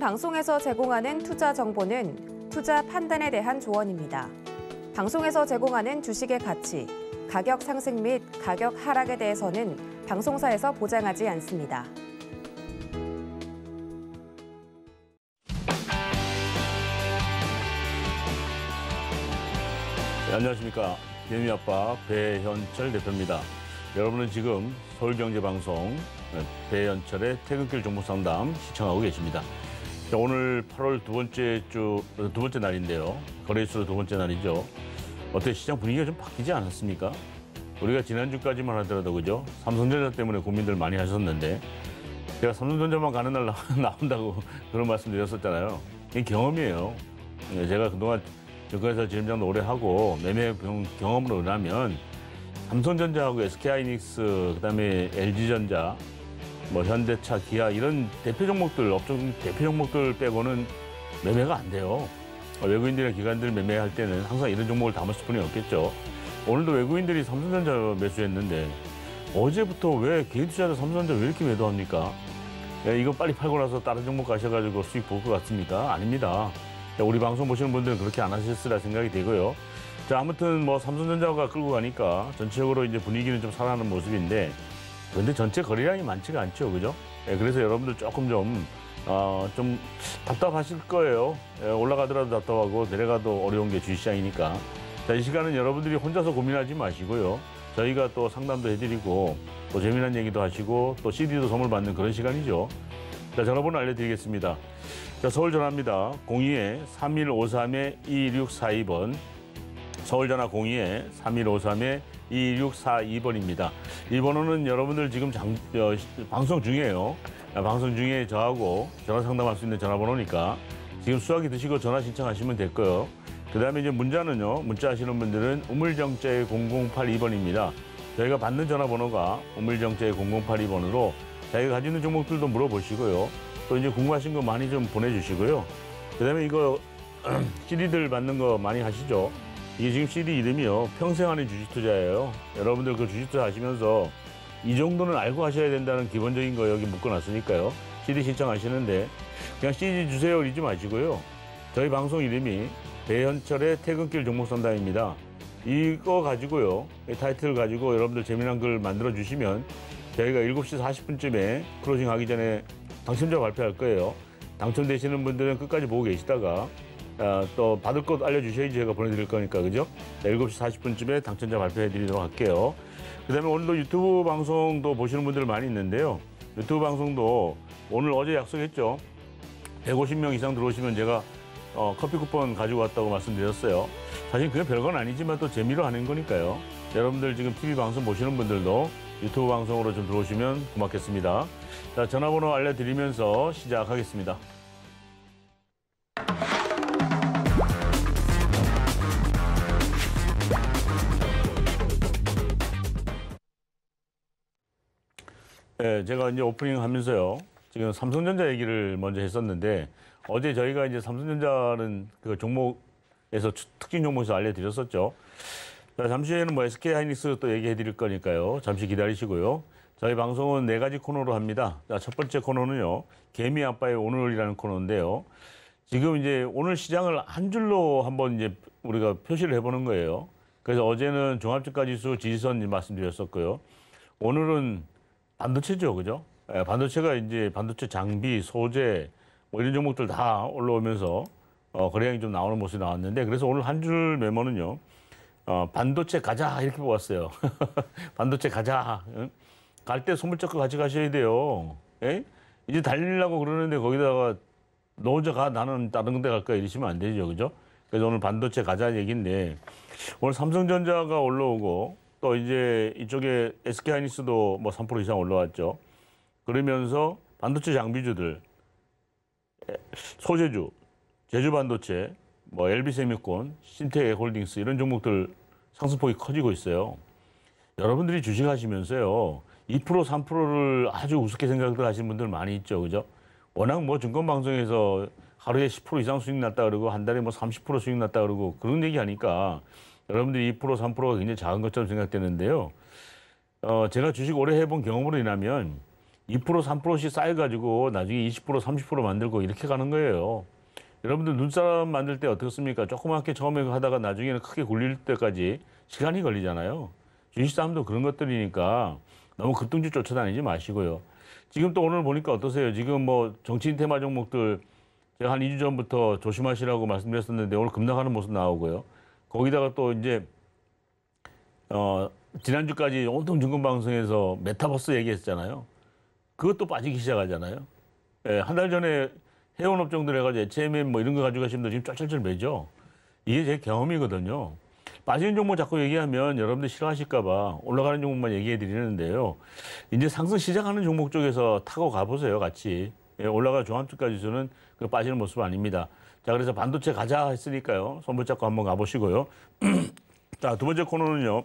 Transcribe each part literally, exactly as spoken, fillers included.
방송에서 제공하는 투자 정보는 투자 판단에 대한 조언입니다. 방송에서 제공하는 주식의 가치, 가격 상승 및 가격 하락에 대해서는 방송사에서 보장하지 않습니다. 네, 안녕하십니까. 개미아빠 배현철 대표입니다. 여러분은 지금 서울경제방송 배현철의 퇴근길 정보상담 시청하고 계십니다. 자, 오늘 팔월 두 번째 주, 두 번째 날인데요. 거래일수로 두 번째 날이죠. 어떻게 시장 분위기가 좀 바뀌지 않았습니까? 우리가 지난주까지만 하더라도 그죠? 삼성전자 때문에 고민들 많이 하셨는데 제가 삼성전자만 가는 날 나온다고 그런 말씀 드렸었잖아요. 이게 경험이에요. 제가 그동안 증권회사 지점장도 오래 하고 매매 경험으로 인하면 삼성전자하고 에스케이하이닉스, 그다음에 엘지전자, 뭐 현대차, 기아 이런 대표 종목들, 업종 대표 종목들 빼고는 매매가 안 돼요. 외국인들이나 기관들 매매할 때는 항상 이런 종목을 담을 수뿐이 없겠죠. 오늘도 외국인들이 삼성전자 매수했는데 어제부터 왜 개인 투자자 삼성전자 왜 이렇게 매도합니까? 이거 빨리 팔고 나서 다른 종목 가셔가지고 수익 볼 것 같습니까? 아닙니다. 우리 방송 보시는 분들은 그렇게 안 하셨으라 생각이 되고요. 자, 아무튼 뭐 삼성전자가 끌고 가니까 전체적으로 이제 분위기는 좀 살아나는 모습인데 그런데 전체 거래량이 많지가 않죠, 그죠? 예, 그래서 여러분들 조금 좀, 어, 좀 답답하실 거예요. 예, 올라가더라도 답답하고 내려가도 어려운 게 주식시장이니까. 자, 이 시간은 여러분들이 혼자서 고민하지 마시고요. 저희가 또 상담도 해드리고 또 재미난 얘기도 하시고 또 씨디도 선물 받는 그런 시간이죠. 자, 전화번호 알려드리겠습니다. 자, 서울 전화입니다. 공이 삼일오삼 이육사이 번. 서울 전화 공이 삼일오삼 이육사이 번입니다. 이 번호는 여러분들 지금 장, 어, 방송 중이에요. 방송 중에 저하고 전화 상담할 수 있는 전화번호니까 지금 수화기 드시고 전화 신청하시면 될 거예요. 그 다음에 이제 문자는요. 문자 하시는 분들은 우물정자의 공공팔이 번입니다. 저희가 받는 전화번호가 우물정자의 공공팔이 번으로 자기가 가지고 있는 종목들도 물어보시고요. 또 이제 궁금하신 거 많이 좀 보내주시고요. 그 다음에 이거 씨디들 받는 거 많이 하시죠? 이게 지금 씨디 이름이요. 평생하는 주식 투자예요. 여러분들 그 주식 투자 하시면서 이 정도는 알고 하셔야 된다는 기본적인 거 여기 묶어놨으니까요. 씨디 신청하시는데 그냥 씨디 주세요 이러지 마시고요. 저희 방송 이름이 배현철의 퇴근길 종목상담입니다. 이거 가지고요. 이 타이틀 가지고 여러분들 재미난 글 만들어 주시면 저희가 일곱 시 사십 분쯤에 클로징 하기 전에 당첨자 발표할 거예요. 당첨되시는 분들은 끝까지 보고 계시다가 아, 또 받을 것 알려주셔야지 제가 보내드릴 거니까 그죠? 일곱 시 사십 분쯤에 당첨자 발표해드리도록 할게요. 그 다음에 오늘도 유튜브 방송도 보시는 분들 많이 있는데요. 유튜브 방송도 오늘 어제 약속했죠. 백오십 명 이상 들어오시면 제가 어, 커피 쿠폰 가지고 왔다고 말씀드렸어요. 사실 그게 별건 아니지만 또 재미로 하는 거니까요. 여러분들 지금 티비 방송 보시는 분들도 유튜브 방송으로 좀 들어오시면 고맙겠습니다. 자, 전화번호 알려드리면서 시작하겠습니다. 네, 제가 이제 오프닝 하면서요. 지금 삼성전자 얘기를 먼저 했었는데 어제 저희가 이제 삼성전자는 그 종목에서 특징 종목에서 알려드렸었죠. 자, 잠시 후에는 뭐 에스케이하이닉스 또 얘기해 드릴 거니까요. 잠시 기다리시고요. 저희 방송은 네 가지 코너로 합니다. 자, 첫 번째 코너는요. 개미 아빠의 오늘이라는 코너인데요. 지금 이제 오늘 시장을 한 줄로 한번 이제 우리가 표시를 해보는 거예요. 그래서 어제는 종합주가지수 지지선 말씀드렸었고요. 오늘은 반도체죠, 그죠? 예, 반도체가 이제 반도체 장비, 소재 뭐 이런 종목들 다 올라오면서 어, 거래량이 좀 나오는 모습이 나왔는데 그래서 오늘 한 줄 메모는요. 어, 반도체 가자 이렇게 뽑았어요. 반도체 가자. 갈 때 소물 적고 같이 가셔야 돼요. 에? 이제 달리려고 그러는데 거기다가 너 혼자 가 나는 다른 데 갈까 이러시면 안 되죠, 그죠? 그래서 오늘 반도체 가자 얘기인데 오늘 삼성전자가 올라오고 또 이제 이쪽에 에스케이하이닉스도 뭐 삼 퍼센트 이상 올라왔죠. 그러면서 반도체 장비주들, 소재주, 제주반도체, 뭐 엘비세미콘, 신태홀딩스 이런 종목들 상승폭이 커지고 있어요. 여러분들이 주식하시면서요. 이 퍼센트, 삼 퍼센트를 아주 우습게 생각들 하시는 분들 많이 있죠. 그죠? 워낙 뭐 증권방송에서 하루에 십 퍼센트 이상 수익 났다 그러고 한 달에 뭐 삼십 퍼센트 수익 났다 그러고 그런 얘기 하니까 여러분들이 이 퍼센트, 삼 퍼센트가 굉장히 작은 것처럼 생각되는데요. 어, 제가 주식 오래 해본 경험으로 인하면 이 퍼센트, 삼 퍼센트씩 쌓여가지고 나중에 이십 퍼센트, 삼십 퍼센트 만들고 이렇게 가는 거예요. 여러분들 눈사람 만들 때 어떻습니까? 조그맣게 처음에 하다가 나중에는 크게 굴릴 때까지 시간이 걸리잖아요. 주식싸움도 그런 것들이니까 너무 급등주 쫓아다니지 마시고요. 지금 또 오늘 보니까 어떠세요? 지금 뭐 정치인 테마 종목들 제가 한 이 주 전부터 조심하시라고 말씀드렸었는데 오늘 급락하는 모습 나오고요. 거기다가 또 이제 어 지난주까지 온통 증권방송에서 메타버스 얘기했잖아요. 그것도 빠지기 시작하잖아요. 예, 한 달 전에 해운업종들 해가지고 에이치엠엠 뭐 이런 거 가지고 가시면 지금 쩔쩔쩔 매죠. 이게 제 경험이거든요. 빠지는 종목 자꾸 얘기하면 여러분들 싫어하실까봐 올라가는 종목만 얘기해 드리는데요. 이제 상승 시작하는 종목 쪽에서 타고 가보세요, 같이. 예, 올라가 종합주가지수는 그 빠지는 모습 아닙니다. 자, 그래서 반도체 가자 했으니까요. 손 붙잡고 한번 가보시고요. 자, 두 번째 코너는요.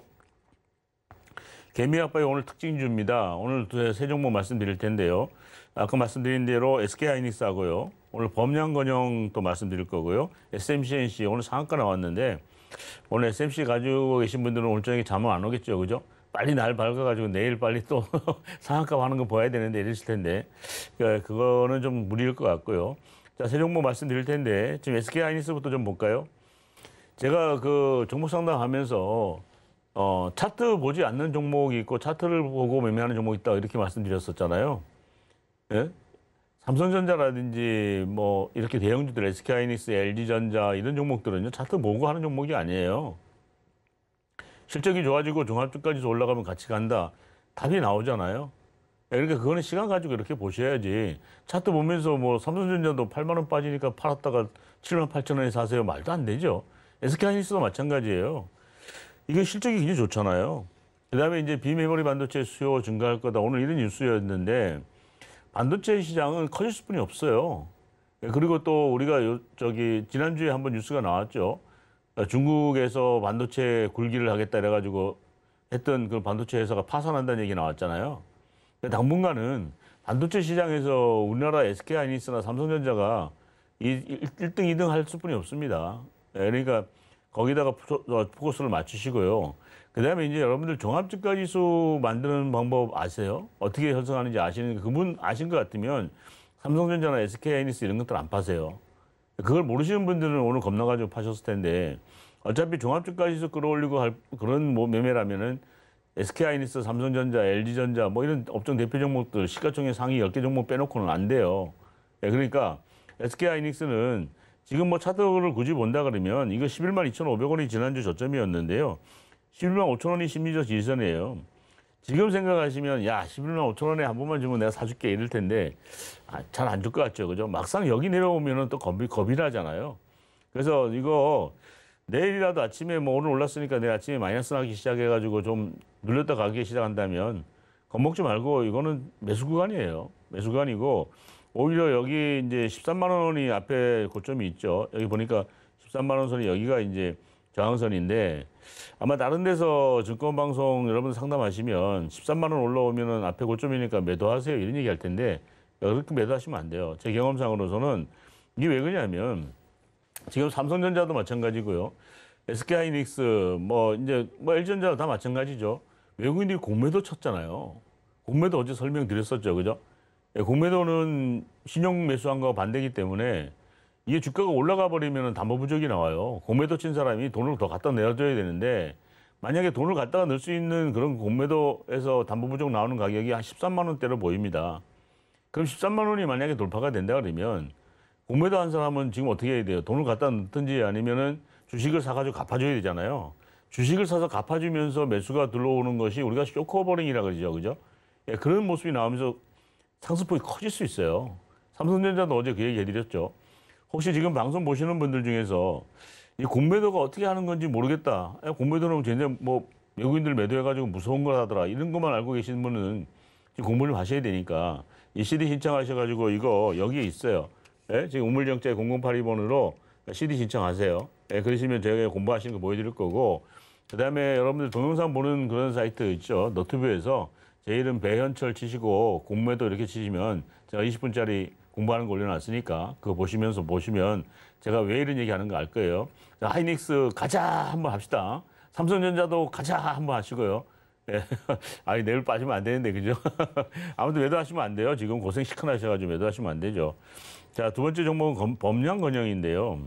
개미아빠의 오늘 특징주입니다. 오늘 세 종목 말씀드릴 텐데요. 아까 말씀드린 대로 에스케이하이닉스하고요. 오늘 범양건영 또 말씀드릴 거고요. 에스엠씨엔씨 오늘 상한가 나왔는데 오늘 에스엠씨 가지고 계신 분들은 오늘 저녁에 잠은 안 오겠죠, 그죠? 빨리 날 밝아가지고 내일 빨리 또 상한가 하는 거 봐야 되는데 이러실 텐데 그거는 좀 무리일 것 같고요. 자, 세 종목 말씀드릴 텐데 지금 에스케이하이닉스부터 좀 볼까요? 제가 그 종목 상담하면서 어, 차트 보지 않는 종목이 있고 차트를 보고 매매하는 종목이 있다 이렇게 말씀드렸었잖아요. 예? 삼성전자라든지 뭐 이렇게 대형주들 에스케이하이닉스, 엘지전자 이런 종목들은요 차트 보고 하는 종목이 아니에요. 실적이 좋아지고 종합주까지 올라가면 같이 간다. 답이 나오잖아요. 그러니까 그거는 시간 가지고 이렇게 보셔야지. 차트 보면서 뭐 삼성전자도 팔만 원 빠지니까 팔았다가 칠만 팔천 원에 사세요. 말도 안 되죠. 에스케이하이닉스도 마찬가지예요. 이게 실적이 굉장히 좋잖아요. 그 다음에 이제 비메모리 반도체 수요 증가할 거다. 오늘 이런 뉴스였는데 반도체 시장은 커질 수뿐이 없어요. 그리고 또 우리가 요, 저기 지난주에 한번 뉴스가 나왔죠. 중국에서 반도체 굴기를 하겠다 그래가지고 했던 그 반도체 회사가 파산한다는 얘기 나왔잖아요. 당분간은 반도체 시장에서 우리나라 에스케이하이닉스나 삼성전자가 일 등, 이 등 할 수뿐이 없습니다. 그러니까 거기다가 포커스를 맞추시고요. 그 다음에 이제 여러분들 종합주가지수 만드는 방법 아세요? 어떻게 형성하는지 아시는, 그분 아신 것 같으면 삼성전자나 에스케이하이닉스 이런 것들 안 파세요. 그걸 모르시는 분들은 오늘 겁나가지고 파셨을 텐데 어차피 종합주가지수 끌어올리고 할 그런 뭐 매매라면은 에스케이하이닉스, 삼성전자, 엘지전자 뭐 이런 업종 대표 종목들 시가총액 상위 열 개 종목 빼놓고는 안 돼요. 그러니까 에스케이하이닉스는 지금 뭐 차트를 굳이 본다 그러면 이거 십일만 이천오백 원이 지난주 저점이었는데요. 십일만 오천 원이 심리적 지지선이에요. 지금 생각하시면 야 십일만 오천 원에 한 번만 주면 내가 사줄게 이럴 텐데 아, 잘 안 줄 것 같죠, 그죠? 막상 여기 내려오면은 또 겁이 겁이 나잖아요. 그래서 이거 내일이라도 아침에 뭐 오늘 올랐으니까 내일 아침에 마이너스 나기 시작해가지고 좀 눌렸다 가기 시작한다면 겁먹지 말고 이거는 매수 구간이에요. 매수 구간이고 오히려 여기 이제 십삼만 원이 앞에 고점이 있죠. 여기 보니까 십삼만 원 선이 여기가 이제 저항선인데 아마 다른 데서 증권방송 여러분 상담하시면 십삼만 원 올라오면은 앞에 고점이니까 매도하세요 이런 얘기 할 텐데 그렇게 매도하시면 안 돼요. 제 경험상으로서는 이게 왜 그러냐면 지금 삼성전자도 마찬가지고요. 에스케이하이닉스 뭐 이제 뭐 엘지전자도 다 마찬가지죠. 외국인들이 공매도 쳤잖아요. 공매도 어제 설명드렸었죠, 그죠? 공매도는 신용 매수한 거 반대이기 때문에 이게 주가가 올라가 버리면 담보 부족이 나와요. 공매도 친 사람이 돈을 더 갖다 내줘야 되는데 만약에 돈을 갖다가 넣을 수 있는 그런 공매도에서 담보 부족 나오는 가격이 한 십삼만 원대로 보입니다. 그럼 십삼만 원이 만약에 돌파가 된다 그러면 공매도 한 사람은 지금 어떻게 해야 돼요? 돈을 갖다 넣든지 아니면은 주식을 사가지고 갚아줘야 되잖아요. 주식을 사서 갚아주면서 매수가 들어오는 것이 우리가 쇼크오버링이라 그러죠, 그죠? 예, 그런 모습이 나오면서 상승폭이 커질 수 있어요. 삼성전자도 어제 그 얘기 해드렸죠. 혹시 지금 방송 보시는 분들 중에서 이 공매도가 어떻게 하는 건지 모르겠다. 공매도는 쟤네 뭐 외국인들 매도해가지고 무서운 거라더라. 이런 것만 알고 계시는 분은 지금 공부를 하셔야 되니까 이 씨디 신청하셔가지고 이거 여기에 있어요. 예? 지금 우물정자의 공공팔이 번으로 씨디 신청하세요. 예, 그러시면 제가 공부하시는 거 보여드릴 거고 그 다음에 여러분들 동영상 보는 그런 사이트 있죠. 너튜브에서 제 이름 배현철 치시고 공매도 이렇게 치시면 제가 이십 분짜리 공부하는 거 올려놨으니까 그거 보시면서 보시면 제가 왜 이런 얘기 하는 거 알 거예요. 자, 하이닉스 가자 한번 합시다. 삼성전자도 가자 한번 하시고요. 예. 아니, 내일 빠지면 안 되는데, 그죠? 아무튼 매도하시면 안 돼요. 지금 고생 시큰하셔가지고 매도하시면 안 되죠. 자, 두 번째 종목은 검, 범량건영인데요.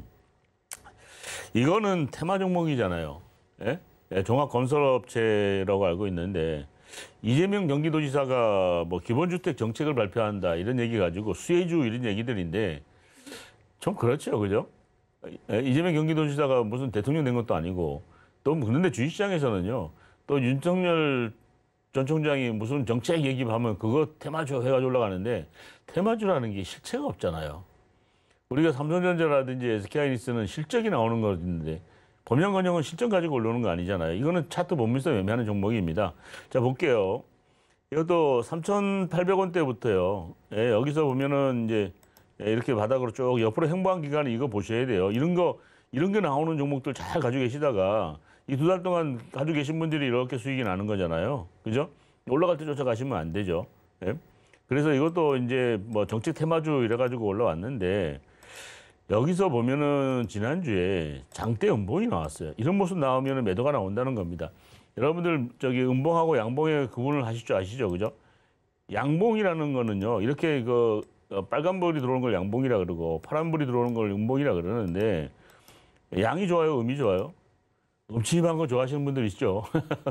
이거는 테마 종목이잖아요. 예? 예, 종합건설업체라고 알고 있는데, 이재명 경기도지사가 뭐 기본주택 정책을 발표한다, 이런 얘기 가지고 수혜주 이런 얘기들인데, 좀 그렇죠. 그죠? 예, 이재명 경기도지사가 무슨 대통령 된 것도 아니고, 또, 그런데 주식시장에서는요, 또 윤석열 전 총장이 무슨 정책 얘기하면 그거 테마주 해가지고 올라가는데, 테마주라는 게 실체가 없잖아요. 우리가 삼성전자라든지 에스케이하이닉스는 실적이 나오는 거였는데, 범량건영은 실적 가지고 올라오는 거 아니잖아요. 이거는 차트 보면서 매매하는 종목입니다. 자, 볼게요. 이것도 삼천팔백 원대부터요. 예, 여기서 보면은 이제 이렇게 바닥으로 쭉 옆으로 행보한 기간에 이거 보셔야 돼요. 이런 거, 이런 게 나오는 종목들 잘 가지고 계시다가 이 두 달 동안 가지고 계신 분들이 이렇게 수익이 나는 거잖아요. 그죠? 올라갈 때 쫓아가시면 안 되죠. 예? 그래서 이것도 이제 뭐 정책 테마주 이래가지고 올라왔는데, 여기서 보면은 지난주에 장대 음봉이 나왔어요. 이런 모습 나오면 매도가 나온다는 겁니다. 여러분들 저기 음봉하고 양봉의 구분을 하실 줄 아시죠? 그죠? 양봉이라는 거는요, 이렇게 그 빨간불이 들어오는 걸 양봉이라 그러고 파란불이 들어오는 걸 음봉이라 그러는데, 양이 좋아요, 음이 좋아요? 음침한 거 좋아하시는 분들 있죠?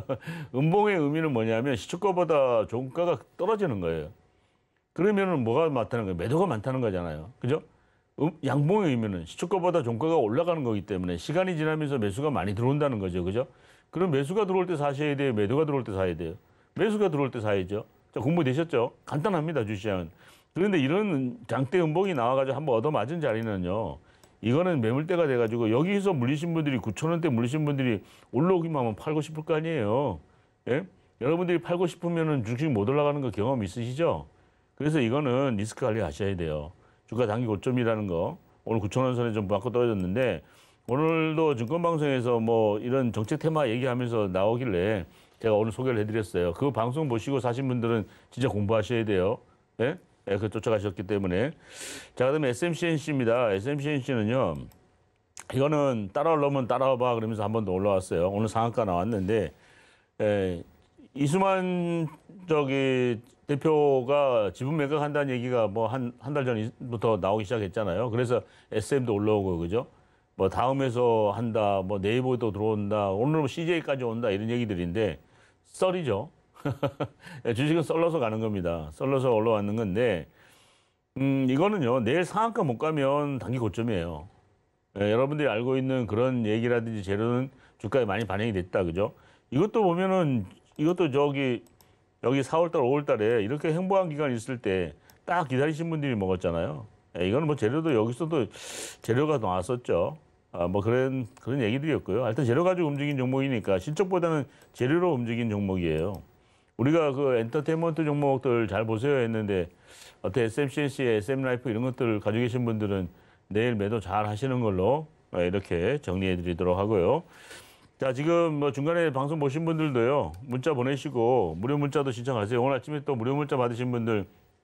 음봉의 의미는 뭐냐면 시초가보다 종가가 떨어지는 거예요. 그러면은 뭐가 많다는 거예요? 매도가 많다는 거잖아요. 그죠? 음, 양봉의 의미는 시초가보다 종가가 올라가는 거기 때문에 시간이 지나면서 매수가 많이 들어온다는 거죠. 그죠? 그럼 매수가 들어올 때 사셔야 돼요? 매도가 들어올 때 사야 돼요? 매수가 들어올 때 사야죠. 자, 공부되셨죠? 간단합니다, 주시장은. 그런데 이런 장대 음봉이 나와가지고 한번 얻어맞은 자리는요, 이거는 매물대가 돼가지고 여기서 물리신 분들이 구천 원대 물리신 분들이 올라오기만 하면 팔고 싶을 거 아니에요. 예? 여러분들이 팔고 싶으면은 주식 못 올라가는 거 경험 있으시죠? 그래서 이거는 리스크 관리 하셔야 돼요. 주가 단기 고점이라는 거. 오늘 구천 원 선에 좀 맞고 떨어졌는데, 오늘도 증권방송에서 뭐 이런 정책 테마 얘기하면서 나오길래 제가 오늘 소개를 해드렸어요. 그 방송 보시고 사신 분들은 진짜 공부하셔야 돼요. 예? 예, 그 쫓아가셨기 때문에. 자, 그 다음에 에스엠씨엔씨입니다. 에스엠씨엔씨는요, 이거는 따라 올라오면 따라와봐 그러면서 한 번 더 올라왔어요. 오늘 상한가 나왔는데, 예, 이수만 저기 대표가 지분 매각한다는 얘기가 뭐 한 한 달 전부터 나오기 시작했잖아요. 그래서 에스엠도 올라오고, 그죠? 뭐 다음에서 한다, 뭐 네이버도 들어온다, 오늘 뭐 씨제이까지 온다, 이런 얘기들인데, 썰이죠. 주식은 썰러서 가는 겁니다. 썰러서 올라왔는 건데, 음, 이거는요, 내일 상한가 못 가면 단기 고점이에요. 예, 여러분들이 알고 있는 그런 얘기라든지 재료는 주가에 많이 반영이 됐다, 그죠? 이것도 보면은, 이것도 저기, 여기 사월달, 오월달에 이렇게 행보한 기간이 있을 때 딱 기다리신 분들이 먹었잖아요. 예, 이거는 뭐 재료도 여기서도 재료가 나왔었죠. 아, 뭐 그런, 그런 얘기들이었고요. 하여튼 재료 가지고 움직인 종목이니까 실적보다는 재료로 움직인 종목이에요. 우리가 그 엔터테인먼트 종목들 잘 보세요 했는데, 어때 에스엠씨엔씨, 에스엠라이프 이런 것들 가지고 계신 분들은 내일 매도 잘 하시는 걸로 이렇게 정리해 드리도록 하고요. 자, 지금 뭐 중간에 방송 보신 분들도요, 문자 보내시고 무료 문자도 신청하세요. 오늘 아침에 또 무료 문자 받으신 분들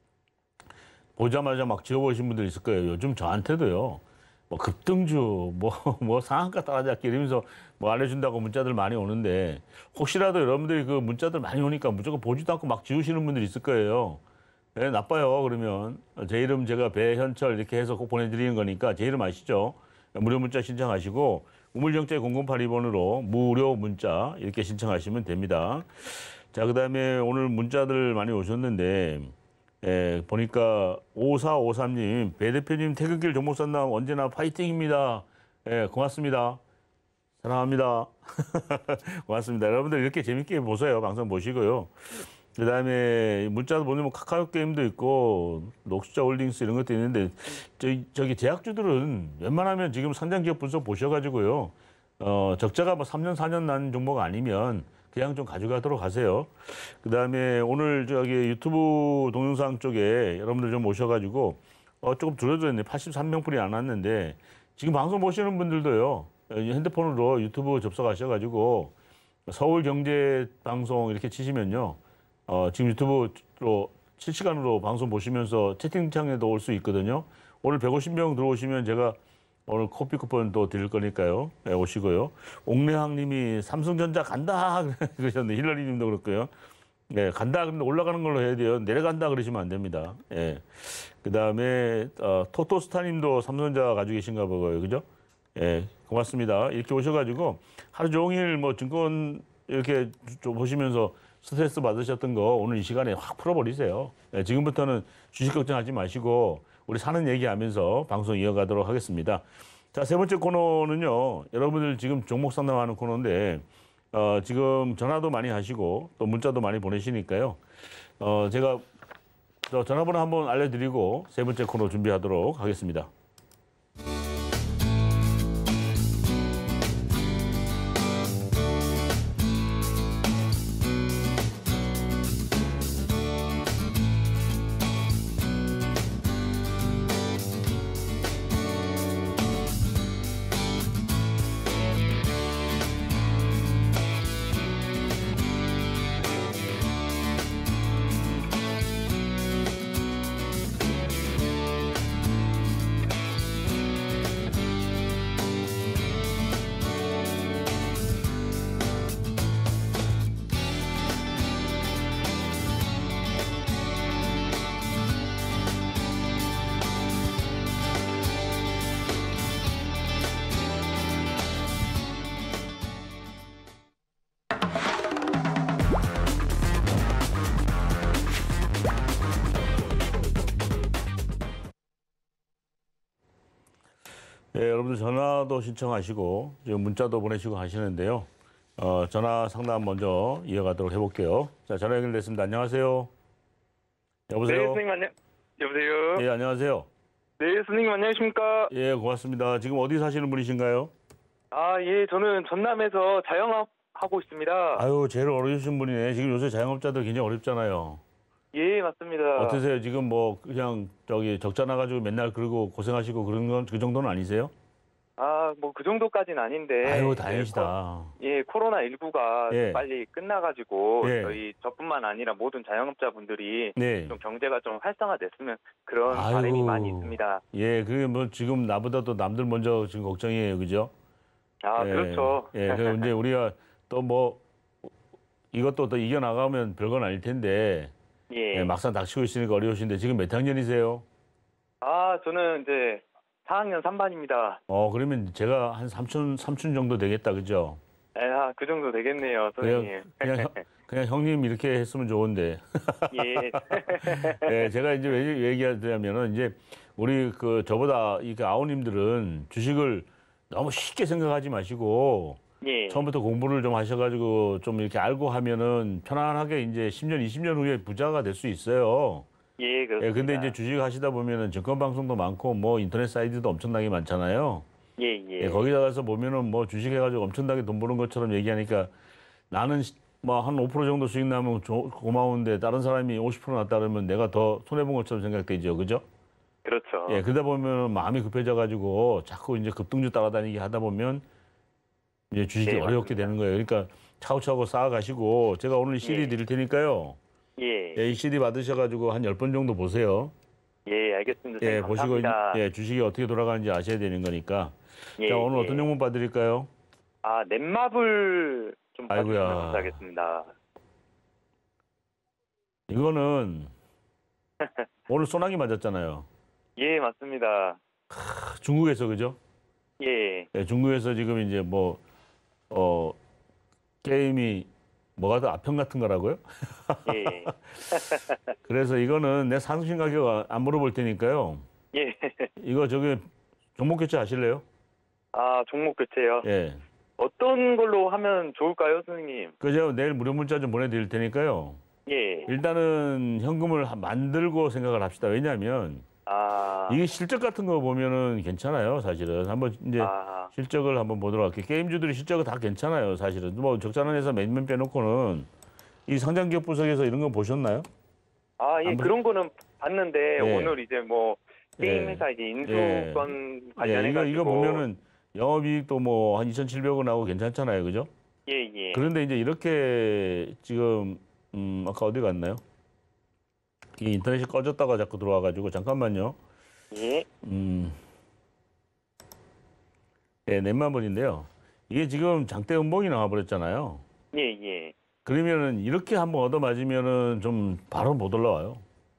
보자마자 막 지워보신 분들 있을 거예요. 요즘 저한테도요, 뭐 급등주, 뭐, 뭐 상한가 따라잡기 이러면서 뭐 알려준다고 문자들 많이 오는데, 혹시라도 여러분들이 그 문자들 많이 오니까 무조건 보지도 않고 막 지우시는 분들이 있을 거예요. 네, 나빠요. 그러면 제 이름 제가 배현철 이렇게 해서 꼭 보내드리는 거니까 제 이름 아시죠? 무료 문자 신청하시고 우물정자 공공팔이 번으로 무료 문자 이렇게 신청하시면 됩니다. 자, 그다음에 오늘 문자들 많이 오셨는데, 예, 보니까 오사오삼 님, 배 대표님 퇴근길 종목선남 언제나 파이팅입니다. 예, 고맙습니다. 사랑합니다. 고맙습니다. 여러분들 이렇게 재밌게 보세요. 방송 보시고요. 그 다음에 문자도 보내면 카카오 게임도 있고 녹수자 홀딩스 이런 것도 있는데, 저기, 저기 제약주들은 웬만하면 지금 상장기업 분석 보셔가지고요, 어, 적자가 뭐 삼 년, 사 년 난 종목 아니면 그냥 좀 가져가도록 하세요. 그 다음에 오늘 저기 유튜브 동영상 쪽에 여러분들 좀 오셔가지고, 어, 조금 줄어들었네. 팔십삼 명뿐이 안 왔는데, 지금 방송 보시는 분들도요, 핸드폰으로 유튜브 접속하셔가지고 서울경제방송 이렇게 치시면요, 어, 지금 유튜브로 실시간으로 방송 보시면서 채팅창에도 올 수 있거든요. 오늘 백오십 명 들어오시면 제가 오늘 커피 쿠폰도 드릴 거니까요. 네, 오시고요. 옥래항님이 삼성전자 간다 그러셨는데 힐러리님도 그렇고요. 네, 간다 그러면 올라가는 걸로 해야 돼요. 내려간다 그러시면 안 됩니다. 예. 그다음에 어, 토토스타님도 삼성전자 가지고 계신가 보고요, 그죠? 예, 고맙습니다. 이렇게 오셔가지고 하루 종일 뭐 증권 이렇게 좀 보시면서 스트레스 받으셨던 거 오늘 이 시간에 확 풀어버리세요. 예, 지금부터는 주식 걱정하지 마시고 우리 사는 얘기하면서 방송 이어가도록 하겠습니다. 자, 세 번째 코너는요. 여러분들 지금 종목 상담하는 코너인데 어, 지금 전화도 많이 하시고 또 문자도 많이 보내시니까요. 어, 제가 저 전화번호 한번 알려드리고 세 번째 코너 준비하도록 하겠습니다. 예, 여러분들 전화도 신청하시고 지금 문자도 보내시고 하시는데요. 어, 전화 상담 먼저 이어가도록 해볼게요. 자, 전화 연결됐습니다. 안녕하세요. 여보세요. 네, 선생님 안녕. 여보세요. 예, 안녕하세요. 네, 선생님 안녕하십니까? 예, 고맙습니다. 지금 어디 사시는 분이신가요? 아, 예, 저는 전남에서 자영업 하고 있습니다. 아유, 제일 어려우신 분이네. 지금 요새 자영업자들 굉장히 어렵잖아요. 예, 맞습니다. 어떠세요? 지금 뭐 그냥 저기 적자 나가지고 맨날 그러고 고생하시고 그런 건 그 정도는 아니세요? 아, 뭐 그 정도까지는 아닌데. 아유, 다행이시다. 예, 코로나십구가 예. 빨리 끝나가지고 예. 저희 저뿐만 아니라 모든 자영업자분들이 네. 좀 경제가 좀 활성화됐으면 그런 아유. 바람이 많이 있습니다. 예, 그게 뭐 지금 나보다도 남들 먼저 지금 걱정이에요, 그죠? 아, 예, 그렇죠. 예, 그 이제 우리가 또 뭐 이것도 더 이겨 나가면 별건 아닐 텐데 예. 예, 막상 닥치고 있으니까 어려우신데 지금 몇 학년이세요? 아, 저는 이제 사 학년 삼 반입니다. 어, 그러면 제가 한 삼촌 삼촌 정도 되겠다, 그죠? 아, 그 정도 되겠네요, 선생님. 그냥 형- 그냥 형님 이렇게 했으면 좋은데. 예. 예, 제가 이제 왜 얘기하냐면은 이제 우리 그 저보다 이 아우님들은 주식을 너무 쉽게 생각하지 마시고 예. 처음부터 공부를 좀 하셔가지고 좀 이렇게 알고 하면은 편안하게 이제 십 년, 이십 년 후에 부자가 될 수 있어요. 예, 그렇습니다. 예, 근데 이제 주식 하시다 보면은 증권 방송도 많고 뭐 인터넷 사이트도 엄청나게 많잖아요. 예, 예. 예, 거기 나가서 보면은 뭐 주식 해가지고 엄청나게 돈 버는 것처럼 얘기하니까 나는 뭐 한 오 퍼센트 정도 수익 나면 조- 고마운데 다른 사람이 오십 퍼센트 났다 그러면 내가 더 손해본 것처럼 생각되죠. 그죠? 그렇죠. 예, 그러다 보면 마음이 급해져가지고 자꾸 이제 급등주 따라다니기 하다 보면 이제 주식이 네, 어렵게 맞습니다. 되는 거예요. 그러니까 차곡차곡 쌓아가시고 제가 오늘 씨디 예. 드릴 테니까요. 예. 예, 이 씨디 받으셔가지고 한 열 번 정도 보세요. 예, 알겠습니다. 예, 선생님, 보시고 감사합니다. 예, 주식이 어떻게 돌아가는지 아셔야 되는 거니까. 예, 자, 오늘 예. 어떤 종목 봐드릴까요? 아, 넷마블 좀 아이고야. 봐주시면 감사하겠습니다. 이거는 오늘 소나기 맞았잖아요. 예, 맞습니다. 크, 중국에서 그죠? 예. 예, 중국에서 지금 이제 뭐 어, 게임이 뭐가 더 아편 같은 거라고요? 예. 그래서 이거는 내 상승 가격 안 물어볼 테니까요. 예. 이거 저기 종목 교체 하실래요? 아, 종목 교체요. 예. 어떤 걸로 하면 좋을까요, 선생님? 그죠? 내일 무료 문자 좀 보내드릴 테니까요. 예. 일단은 현금을 하- 만들고 생각을 합시다. 왜냐하면 아. 이게 실적 같은 거 보면은 괜찮아요, 사실은. 한번 이제 아. 실적을 한번 보도록 할게요. 게임주들이 실적은 다 괜찮아요, 사실은. 뭐 적자는 회사 몇몇 빼놓고는 이 상장 기업 분석에서 이런 거 보셨나요? 아, 예, 안 보- 그런 거는 봤는데 예. 오늘 이제 뭐 게임 예. 회사 이제 예. 인수권 관련해 예, 이거 가지고 이거 보면은 영업이익도 뭐 한 이천칠백 원 나오고 괜찮잖아요, 그죠? 예, 예. 그런데 이제 이렇게 지금 음 아까 어디 갔나요? 이 인터넷이 꺼졌다가 자꾸 들어와가지고 잠깐만요. 예. 음 예, 넷만 번인데요. 이게 지금 장대 음봉이 나와버렸잖아요. 예, 예. 그러면은 이렇게 한번 얻어맞으면은 좀 바로 못 올라와요.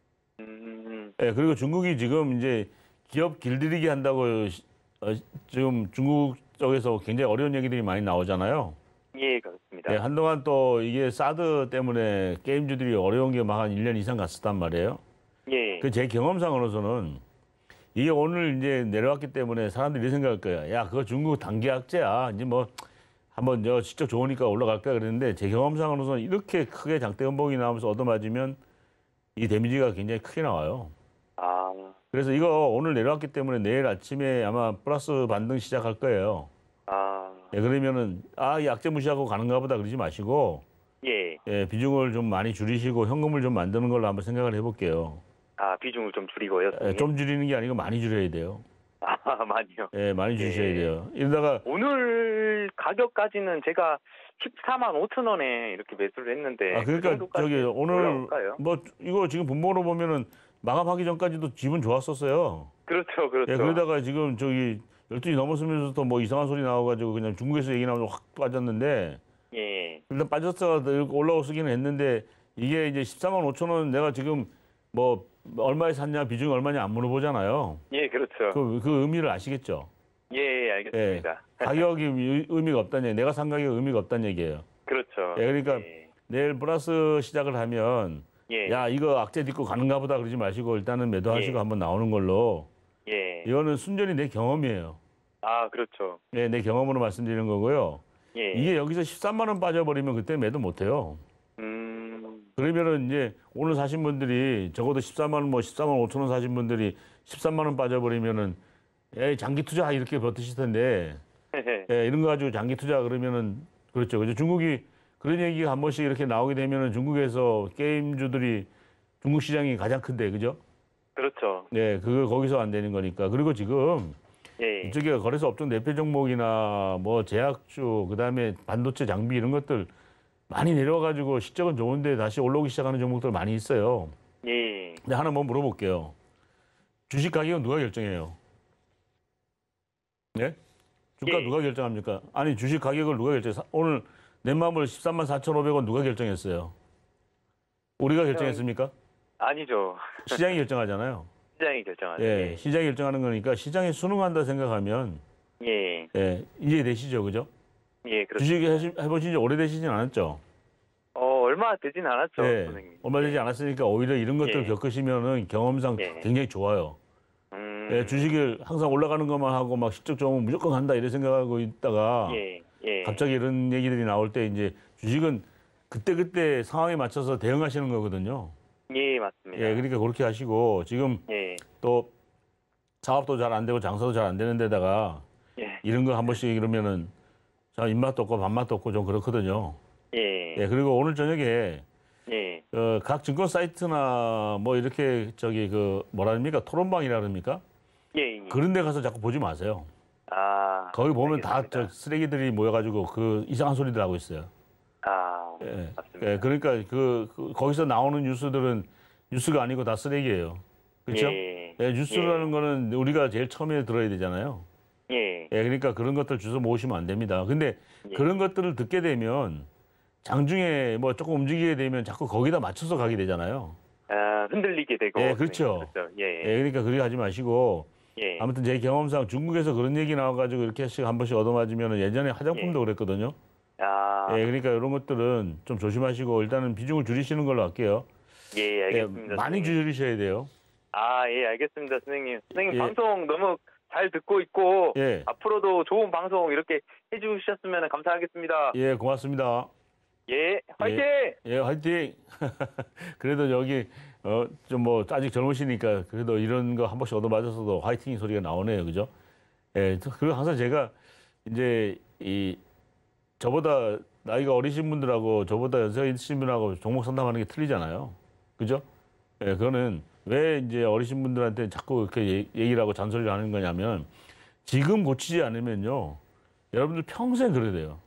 음, 예, 그리고 중국이 지금 이제 기업 길들이기 한다고 시- 어, 지금 중국 쪽에서 굉장히 어려운 얘기들이 많이 나오잖아요. 예, 그렇습니다. 예, 한동안 또 이게 사드 때문에 게임주들이 어려운 게 막 한 일 년 이상 갔었단 말이에요. 예, 그 제 경험상으로서는 이게 오늘 이제 내려왔기 때문에 사람들이 이렇게 생각할 거야. 야, 그거 중국 단기 악재야. 이제 뭐 한번 저 실적 좋으니까 올라갈 거야 그랬는데 제 경험상으로서는 이렇게 크게 장대 음봉이 나오면서 얻어맞으면 이 데미지가 굉장히 크게 나와요. 아, 그래서 이거 오늘 내려왔기 때문에 내일 아침에 아마 플러스 반등 시작할 거예요. 아, 예, 그러면은 아, 이 악재 무시하고 가는가 보다 그러지 마시고 예. 예, 비중을 좀 많이 줄이시고 현금을 좀 만드는 걸로 한번 생각을 해볼게요. 아, 비중을 좀 줄이고요. 예, 선생님. 좀 줄이는 게 아니고 많이 줄여야 돼요. 아, 많이요. 예, 많이 줄이셔야 예. 돼요. 이러다가 오늘 가격까지는 제가 십사만 오천 원에 이렇게 매수를 했는데 아, 그 그러니까 정도까지 저기 오늘 올라올까요? 뭐 이거 지금 분모로 보면은 마감하기 전까지도 기분 좋았었어요. 그렇죠, 그렇죠. 예, 그러다가 지금 저기 열두 시 넘었으면서도 뭐 이상한 소리 나와가지고 그냥 중국에서 얘기 나오면 확 빠졌는데 예, 일단 빠졌어 올라오기는 했는데 이게 이제 십사만 오천 원 내가 지금 뭐 얼마에 샀냐 비중이 얼마냐 안 물어보잖아요. 예, 그렇죠. 그, 그 의미를 아시겠죠? 예, 알겠습니다. 가격이 의- 의미가 없다는 얘기, 내가 산 가격이 의미가 없다는 얘기예요. 그렇죠. 예, 그러니까 예, 내일 플러스 시작을 하면 예, 야 이거 악재 딛고 가는가 보다 그러지 마시고 일단은 매도하시고 예. 한번 나오는 걸로 예. 이거는 순전히 내 경험이에요. 아, 그렇죠. 네, 내 경험으로 말씀드리는 거고요. 예. 이게 여기서 십삼만 원 빠져버리면 그때 매도 못해요. 음, 그러면은 이제 오늘 사신 분들이 적어도 십사만 원, 뭐 십사만 오천 원 사신 분들이 십삼만 원 빠져버리면은 에이, 장기 투자 이렇게 버티실 텐데 예, 이런 거 가지고 장기 투자 그러면은 그렇죠. 그죠? 중국이 그런 얘기가 한 번씩 이렇게 나오게 되면은 중국에서 게임주들이 중국 시장이 가장 큰데 그죠? 그렇죠. 네, 그거 거기서 안 되는 거니까. 그리고 지금 예, 이쪽에 거래소 업종 대표 종목이나 뭐 제약주, 그다음에 반도체 장비 이런 것들 많이 내려와가지고 실적은 좋은데 다시 올라오기 시작하는 종목들 많이 있어요. 예. 근데 하나 뭐 물어볼게요. 주식 가격은 누가 결정해요? 네? 주가 예. 누가 결정합니까? 아니 주식 가격을 누가 결정해? 오늘 넷마블 십삼만 사천오백 원 누가 결정했어요? 우리가 결정했습니까? 아니죠. 시장이 결정하잖아요. 시장이 결정하죠. 예, 시장이 결정하는 거니까 시장에 순응한다 생각하면 예, 예, 이해되시죠, 그죠? 예, 그렇죠. 주식 해시- 해보신 지 오래되시진 않았죠? 어, 얼마 되진 않았죠, 예, 선생님. 얼마 되지 않았으니까 오히려 이런 것들 예. 겪으시면은 경험상 예. 굉장히 좋아요. 음, 예, 주식을 항상 올라가는 것만 하고 막 실적 좋으면 무조건 간다 이런 생각하고 있다가 예, 예. 갑자기 이런 얘기들이 나올 때 이제 주식은 그때그때 상황에 맞춰서 대응하시는 거거든요. 예, 맞습니다. 예, 그러니까 그렇게 하시고 지금 예, 또 사업도 잘 안 되고 장사도 잘 안 되는 데다가 예, 이런 거 한 번씩 이러면은 자 입맛도 없고 밥맛도 없고 좀 그렇거든요. 예, 예, 그리고 오늘 저녁에 예, 어, 각 증권 사이트나 뭐 이렇게 저기 그 뭐라 합니까 토론방이라 그럽니까 예, 예. 그런 데 가서 자꾸 보지 마세요. 아, 거기 보면 다 알겠습니다. 저 쓰레기들이 모여가지고 그 이상한 소리들 하고 있어요. 아, 예, 맞습니다. 예, 그러니까 그, 그 거기서 나오는 뉴스들은 뉴스가 아니고 다 쓰레기예요. 그렇죠? 예, 예, 뉴스라는 거는 우리가 제일 처음에 들어야 되잖아요. 예, 예, 그러니까 그런 것들 주워 모으시면 안 됩니다. 근데 예. 그런 것들을 듣게 되면 장중에 뭐 조금 움직이게 되면 자꾸 거기다 맞춰서 가게 되잖아요. 아, 흔들리게 되고. 예, 그렇죠. 그렇죠. 예, 예, 그러니까 그렇게 하지 마시고 예, 아무튼 제 경험상 중국에서 그런 얘기 나와가지고 이렇게씩 한 번씩 얻어맞으면 예전에 화장품도 그랬거든요. 아, 예, 그러니까 이런 것들은 좀 조심하시고 일단은 비중을 줄이시는 걸로 할게요. 예, 예, 알겠습니다. 많이 선생님. 줄이셔야 돼요. 아, 예, 알겠습니다, 선생님. 선생님 예. 방송 너무 잘 듣고 있고 예, 앞으로도 좋은 방송 이렇게 해주셨으면 감사하겠습니다. 예, 고맙습니다. 예, 화이팅! 예, 화이팅! 그래도 여기, 어, 좀 뭐, 아직 젊으시니까, 그래도 이런 거 한 번씩 얻어맞았어도 화이팅 소리가 나오네요. 그죠? 예, 그리고 항상 제가, 이제, 이, 저보다 나이가 어리신 분들하고 저보다 연세가 있으신 분하고 종목 상담하는 게 틀리잖아요. 그죠? 예, 그거는 왜 이제 어리신 분들한테 자꾸 이렇게 얘- 얘기를 하고 잔소리를 하는 거냐면, 지금 고치지 않으면요, 여러분들 평생 그래야 돼요.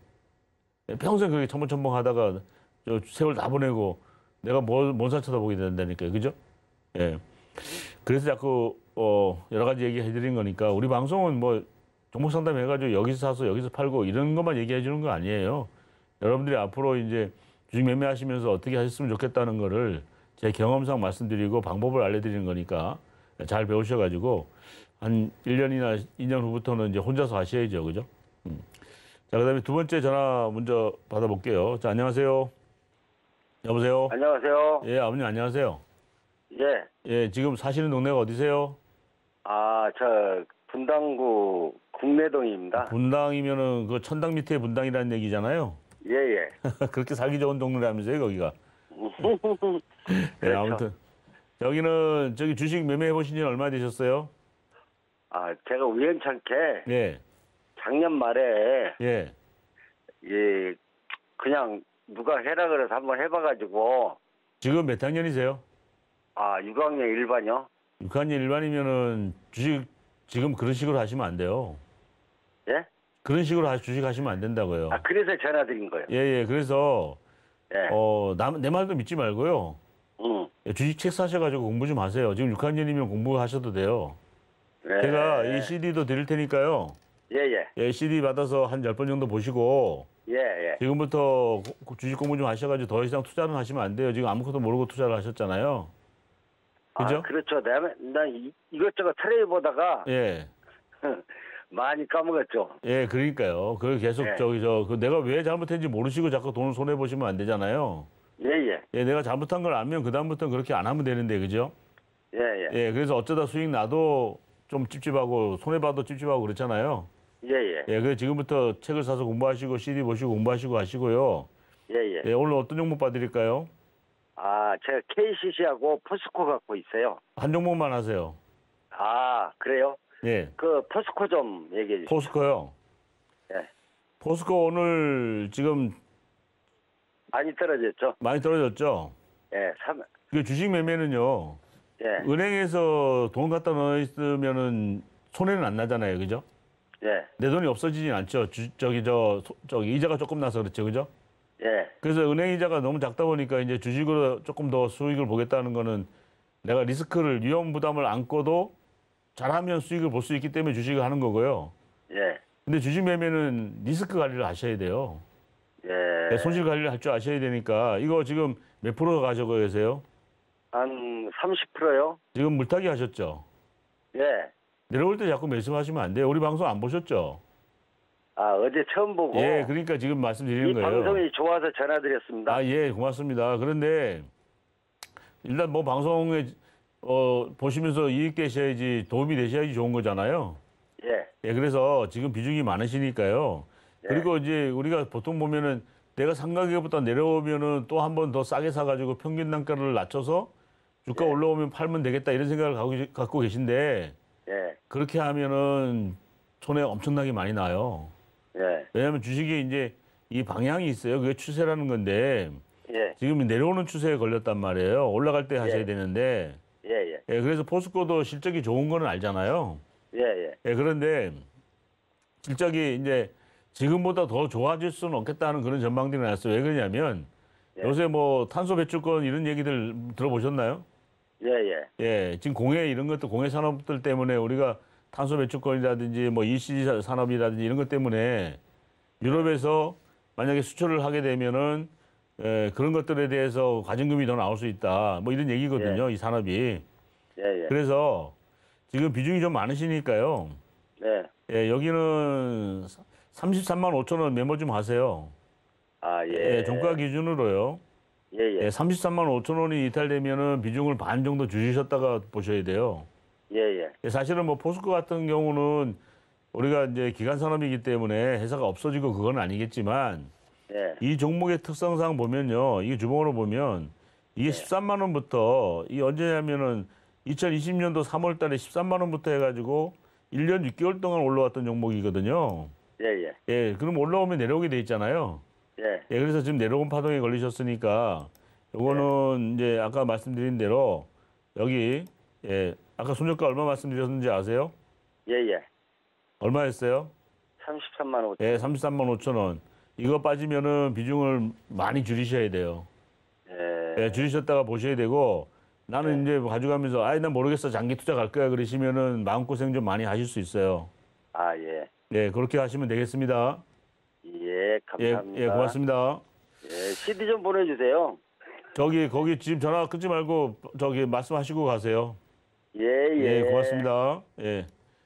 평생 그렇게 첨벙첨벙 하다가 저 세월 다 보내고 내가 뭘, 뭔 살 쳐다보게 된다니까요. 그죠? 예. 그래서 자꾸, 어, 여러 가지 얘기 해드린 거니까 우리 방송은 뭐 종목 상담 해가지고 여기서 사서 여기서 팔고 이런 것만 얘기해 주는 거 아니에요. 여러분들이 앞으로 이제 주식 매매하시면서 어떻게 하셨으면 좋겠다는 거를 제 경험상 말씀드리고 방법을 알려드리는 거니까 잘 배우셔가지고 한 일 년이나 이 년 후부터는 이제 혼자서 하셔야죠. 그죠? 음. 자, 그 다음에 두 번째 전화 먼저 받아볼게요. 자, 안녕하세요. 여보세요? 안녕하세요. 예, 아버님 안녕하세요. 예. 예, 지금 사시는 동네가 어디세요? 아, 저 분당구 국내동입니다. 분당이면은 그 천당 밑에 분당이라는 얘기잖아요. 예, 예. 그렇게 살기 좋은 동네라면서요, 거기가. 예, 그렇죠. 아무튼 여기는 저기 주식 매매해 보신 지 얼마 되셨어요? 아, 제가 우연찮게 예, 작년 말에 예. 예, 그냥 누가 해라 그래서 한번 해봐가지고 지금 몇 학년이세요? 아, 육 학년 일반이요. 육 학년 일반이면은 주식 지금 그런 식으로 하시면 안 돼요. 예? 그런 식으로 하- 주식 하시면 안 된다고요. 아, 그래서 전화드린 거예요. 예, 예. 그래서 예. 어, 남, 내 말도 믿지 말고요. 응. 예, 주식 책 사셔가지고 공부 좀 하세요. 지금 육 학년이면 공부하셔도 돼요. 예. 제가 이 씨디도 드릴 테니까요. 예, 예. 예, 씨디 받아서 한 열 번 정도 보시고 예, 예. 지금부터 고- 주식 공부 좀 하셔가지고 더 이상 투자는 하시면 안 돼요. 지금 아무것도 모르고 투자를 하셨잖아요. 그죠? 아, 그렇죠. 내가 난 이- 이것저것 트레이 보다가 예. 많이 까먹었죠. 예, 그러니까요. 그 계속 예. 저기 저 그 내가 왜 잘못했는지 모르시고 자꾸 돈을 손해 보시면 안 되잖아요. 예, 예. 예, 내가 잘못한 걸 알면 그 다음부터는 그렇게 안 하면 되는데, 그죠? 예, 예. 예, 그래서 어쩌다 수익 나도 좀 찝찝하고 손해 봐도 찝찝하고 그렇잖아요. 예, 예. 예, 그래서 지금부터 책을 사서 공부하시고 씨디 보시고 공부하시고 하시고요. 예, 예. 예, 오늘 어떤 종목 봐드릴까요? 아, 제가 케이씨씨하고 포스코 갖고 있어요. 한 종목만 하세요. 아, 그래요? 예, 그 포스코 좀 얘기해 주세요. 포스코요. 예. 포스코 오늘 지금 많이 떨어졌죠? 많이 떨어졌죠? 예, 삼, 그 주식 매매는요. 예, 은행에서 돈 갖다 넣어 있으면은 손해는 안 나잖아요, 그죠? 예, 내 돈이 없어지진 않죠. 주, 저기 저 소- 저기 이자가 조금 나서 그렇죠, 그죠? 예, 그래서 은행 이자가 너무 작다 보니까 이제 주식으로 조금 더 수익을 보겠다는 거는 내가 리스크를 위험 부담을 안고도 잘하면 수익을 볼 수 있기 때문에 주식을 하는 거고요. 예, 근데 주식 매매는 리스크 관리를 하셔야 돼요. 예. 네, 손실 관리를 할 줄 아셔야 되니까 이거 지금 몇 프로 가지고 계세요? 한 삼십 퍼센트요? 지금 물타기 하셨죠? 예. 내려올 때 자꾸 말씀하시면 안 돼요. 우리 방송 안 보셨죠? 아, 어제 처음 보고 예, 그러니까 지금 말씀드리는 이 거예요. 방송이 좋아서 전화드렸습니다. 아, 예, 고맙습니다. 그런데 일단 뭐 방송에 어, 보시면서 이익 되셔야지 도움이 되셔야지 좋은 거잖아요. 예, 예, 그래서 지금 비중이 많으시니까요. 예. 그리고 이제 우리가 보통 보면은 내가 산 가격보다 내려오면은 또 한 번 더 싸게 사가지고 평균 단가를 낮춰서 주가 예. 올라오면 팔면 되겠다 이런 생각을 갖고, 계시- 갖고 계신데 예, 그렇게 하면은 손해 엄청나게 많이 나요. 예, 왜냐하면 주식이 이제 이 방향이 있어요. 그게 추세라는 건데 예, 지금 내려오는 추세에 걸렸단 말이에요. 올라갈 때 하셔야 예. 되는데 예, 예, 예, 그래서 포스코도 실적이 좋은 거는 알잖아요. 예, 예, 예, 그런데 실적이 이제 지금보다 더 좋아질 수는 없겠다는 그런 전망들이 나왔어요. 왜 그러냐면 예. 요새 뭐 탄소 배출권 이런 얘기들 들어보셨나요? 예, 예, 예, 지금 공해 이런 것도 공해 산업들 때문에 우리가 탄소 배출권이라든지 뭐 이씨 산업이라든지 이런 것 때문에 유럽에서 만약에 수출을 하게 되면은 예, 그런 것들에 대해서 과징금이 더 나올 수 있다. 뭐 이런 얘기거든요. 이 산업이. 예, 예, 그래서 지금 비중이 좀 많으시니까요. 예. 예, 여기는 삼십삼만 오천 원 메모 좀 하세요. 아, 예. 예, 종가 기준으로요. 예, 예, 예, 삼십삼만 오천 원이 이탈되면은 비중을 반 정도 줄이셨다가 보셔야 돼요. 예, 예, 예, 사실은 뭐 포스코 같은 경우는 우리가 이제 기간 산업이기 때문에 회사가 없어지고 그건 아니겠지만 예, 이 종목의 특성상 보면요. 이게 주봉으로 보면 이게 십삼만 원부터 이 언제냐면은 이천이십 년도 삼월 달에 십삼만 원부터 해가지고 일 년 육 개월 동안 올라왔던 종목이거든요. 예, 예, 예, 그럼 올라오면 내려오게 돼 있잖아요. 예, 예, 그래서 지금 내려온 파동에 걸리셨으니까 요거는 이제 아까 말씀드린 대로 여기 예, 아까 손절가 얼마 말씀드렸는지 아세요? 예, 예. 얼마였어요? 삼십삼만 오천. 예, 삼십삼만 오천 원. 이거 빠지면은 비중을 많이 줄이셔야 돼요. 예, 예, 줄이셨다가 보셔야 되고 나는 이제 가져가면서 아이 난 모르겠어 장기 투자 갈 거야 그러시면은 마음고생 좀 많이 하실 수 있어요. 아, 예. 네, 그렇게 하시면 되겠습니다. 예, 예, 감사합니다. 예, 고맙습니다. 예, 씨디 좀 보내주세요. 저기 거기 지금 전화 끊지 말고 저기 말씀하시고 가세요. 예, 예. 예, 고맙습니다. 예.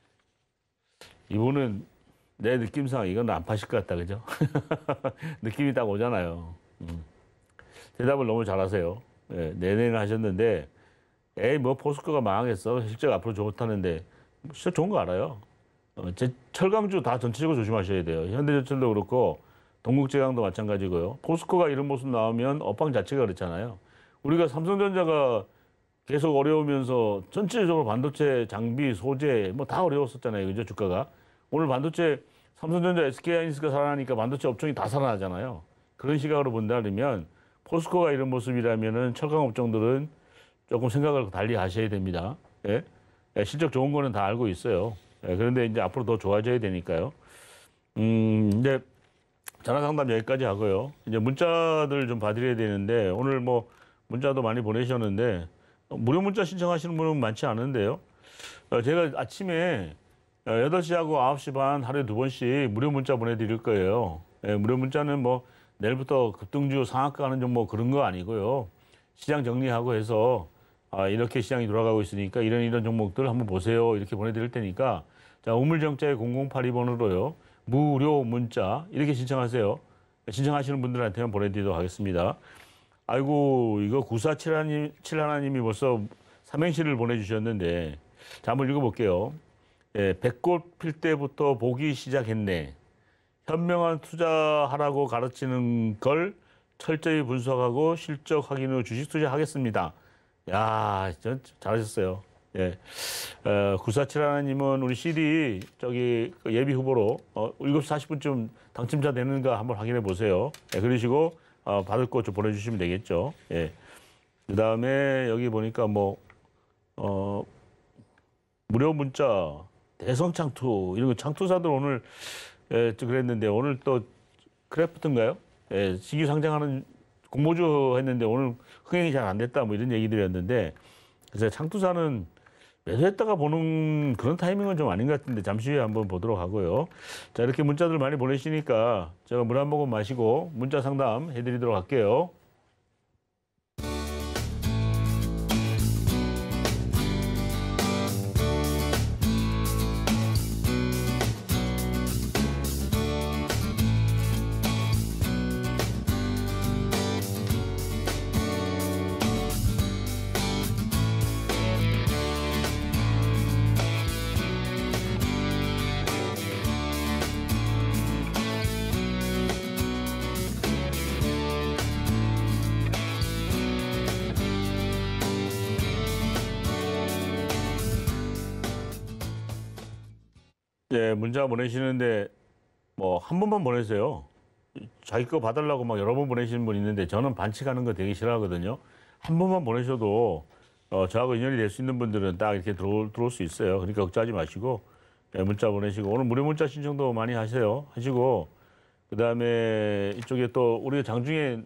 이분은 내 느낌상 이건 안 파실 것 같다, 그죠? 느낌이 딱 오잖아요. 음. 대답을 너무 잘하세요. 예, 내내는 하셨는데, 에이, 뭐 포스코가 망하겠어. 실제가 앞으로 좋다는데, 진짜 좋은 거 알아요. 어, 제 철강주 다 전체적으로 조심하셔야 돼요. 현대제철도 그렇고, 동국제강도 마찬가지고요. 포스코가 이런 모습 나오면 업황 자체가 그렇잖아요. 우리가 삼성전자가 계속 어려우면서 전체적으로 반도체 장비, 소재 뭐 다 어려웠었잖아요. 그죠? 주가가. 오늘 반도체 삼성전자, 에스케이하이닉스가 살아나니까 반도체 업종이 다 살아나잖아요. 그런 시각으로 본다면 포스코가 이런 모습이라면은 철강 업종들은 조금 생각을 달리 하셔야 됩니다. 예? 예, 실적 좋은 거는 다 알고 있어요. 예, 그런데 이제 앞으로 더 좋아져야 되니까요. 음, 이제 전화 상담 여기까지 하고요. 이제 문자들 좀 봐드려야 되는데 오늘 뭐 문자도 많이 보내셨는데 무료 문자 신청하시는 분은 많지 않은데요. 어, 제가 아침에 여덟 시하고 아홉 시 반 하루에 두 번씩 무료 문자 보내드릴 거예요. 예, 무료 문자는 뭐 내일부터 급등주 상한가 하는 종목 그런 거 아니고요. 시장 정리하고 해서 아, 이렇게 시장이 돌아가고 있으니까 이런 이런 종목들 한번 보세요. 이렇게 보내드릴 테니까 자, 우물정자의 공공팔이 번으로요. 무료 문자 이렇게 신청하세요. 신청하시는 분들한테만 보내드리도록 하겠습니다. 아이고 이거 구사칠일 하나님이 벌써 삼행시를 보내주셨는데 자 한번 읽어볼게요. 예, 백꽃 필 때부터 보기 시작했네. 현명한 투자하라고 가르치는 걸 철저히 분석하고 실적 확인 후 주식 투자하겠습니다. 야, 전 잘하셨어요. 예, 어, 구사칠 하나님은 우리 씨디 저기 예비 후보로 어, 일곱 시 사십 분쯤 당첨자 되는가 한번 확인해 보세요. 예, 그러시고 어, 받을 것 좀 보내주시면 되겠죠. 예. 그 다음에 여기 보니까 뭐 어, 무료 문자 대성 창투 이런 거 창투사들 오늘 예, 또 그랬는데 오늘 또 크래프트인가요? 예, 신규 상장하는 공모주 했는데 오늘 흥행이 잘 안 됐다 뭐 이런 얘기들이었는데 그래서 창투사는 매수했다가 보는 그런 타이밍은 좀 아닌 것 같은데 잠시 후에 한번 보도록 하고요. 자 이렇게 문자들 많이 보내시니까 제가 물 한 모금 마시고 문자 상담 해드리도록 할게요. 예, 문자 보내시는데 뭐 한 번만 보내세요. 자기 거 봐달라고 막 여러 번 보내시는 분 있는데 저는 반칙하는 거 되게 싫어하거든요. 한 번만 보내셔도 어, 저하고 인연이 될 수 있는 분들은 딱 이렇게 들어올, 들어올 수 있어요. 그러니까 걱정하지 마시고 예, 문자 보내시고 오늘 무료 문자 신청도 많이 하세요. 하시고 그 다음에 이쪽에 또 우리가 장중에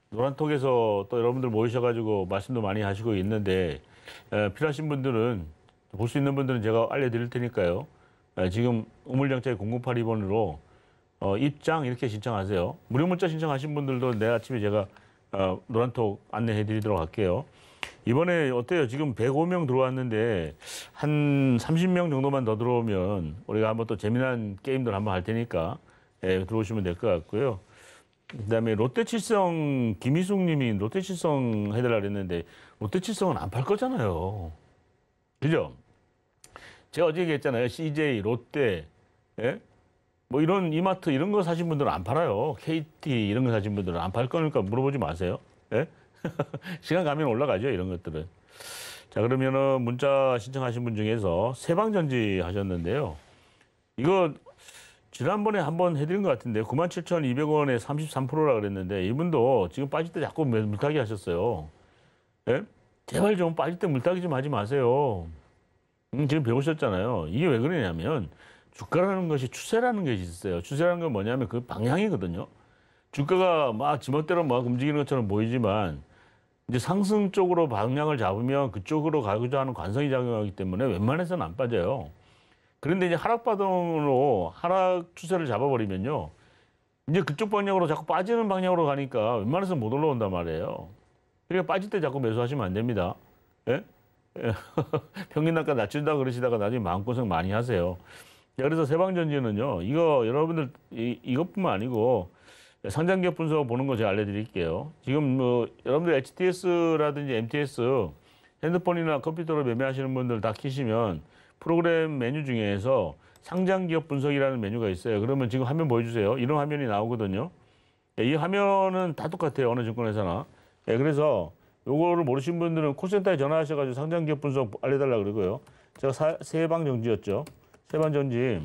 노란톡에서 또 여러분들 모이셔가지고 말씀도 많이 하시고 있는데 에, 필요하신 분들은 볼 수 있는 분들은 제가 알려드릴 테니까요. 에, 지금 우물정자의 공공팔이 번으로 어, 입장 이렇게 신청하세요. 무료 문자 신청하신 분들도 내일 아침에 제가 어, 노란톡 안내해드리도록 할게요. 이번에 어때요? 지금 백오 명 들어왔는데 한 삼십 명 정도만 더 들어오면 우리가 한번 또 재미난 게임들 한번 할 테니까 예, 들어오시면 될 것 같고요. 그다음에 롯데칠성 김희숙 님이 롯데칠성 해달라 그랬는데 롯데칠성은 안 팔 거잖아요. 그죠? 제가 어제 얘기했잖아요. 씨제이, 롯데, 예? 뭐 이런 이마트 이런 거 사신 분들은 안 팔아요. 케이티 이런 거 사신 분들은 안 팔 거니까 물어보지 마세요. 예? 시간 가면 올라가죠. 이런 것들은. 자, 그러면은 문자 신청하신 분 중에서 세방전지 하셨는데요. 이거 지난번에 한번 해드린 것 같은데 구만 칠천이백 원에 삼십삼 퍼센트라 그랬는데 이분도 지금 빠질 때 자꾸 물타기 하셨어요. 예? 제발 좀 빠질 때 물타기 좀 하지 마세요. 음, 지금 배우셨잖아요. 이게 왜 그러냐면 주가라는 것이 추세라는 것이 있어요. 추세라는 건 뭐냐면 그 방향이거든요. 주가가 막 지멋대로 막 움직이는 것처럼 보이지만 이제 상승 쪽으로 방향을 잡으면 그쪽으로 가고자 하는 관성이 작용하기 때문에 웬만해서는 안 빠져요. 그런데 이제 하락 반응으로 하락 추세를 잡아버리면요. 이제 그쪽 방향으로 자꾸 빠지는 방향으로 가니까 웬만해서 못 올라온단 말이에요. 그러니까 빠질 때 자꾸 매수하시면 안 됩니다. 예? 예. 평균 단가 낮춘다 그러시다가 나중에 마음고생 많이 하세요. 그래서 세방전지는요, 이거 여러분들 이, 이것뿐만 아니고 상장기업 분석 보는 거 제가 알려드릴게요. 지금 뭐 여러분들 에이치티에스라든지 엠티에스 핸드폰이나 컴퓨터로 매매하시는 분들 다 키시면 프로그램 메뉴 중에서 상장기업 분석이라는 메뉴가 있어요. 그러면 지금 화면 보여주세요. 이런 화면이 나오거든요. 이 화면은 다 똑같아요. 어느 증권회사나. 그래서 요거를 모르신 분들은 콜센터에 전화하셔가지고 상장기업 분석 알려달라 그러고요. 제가 사, 세방전지였죠. 세방전지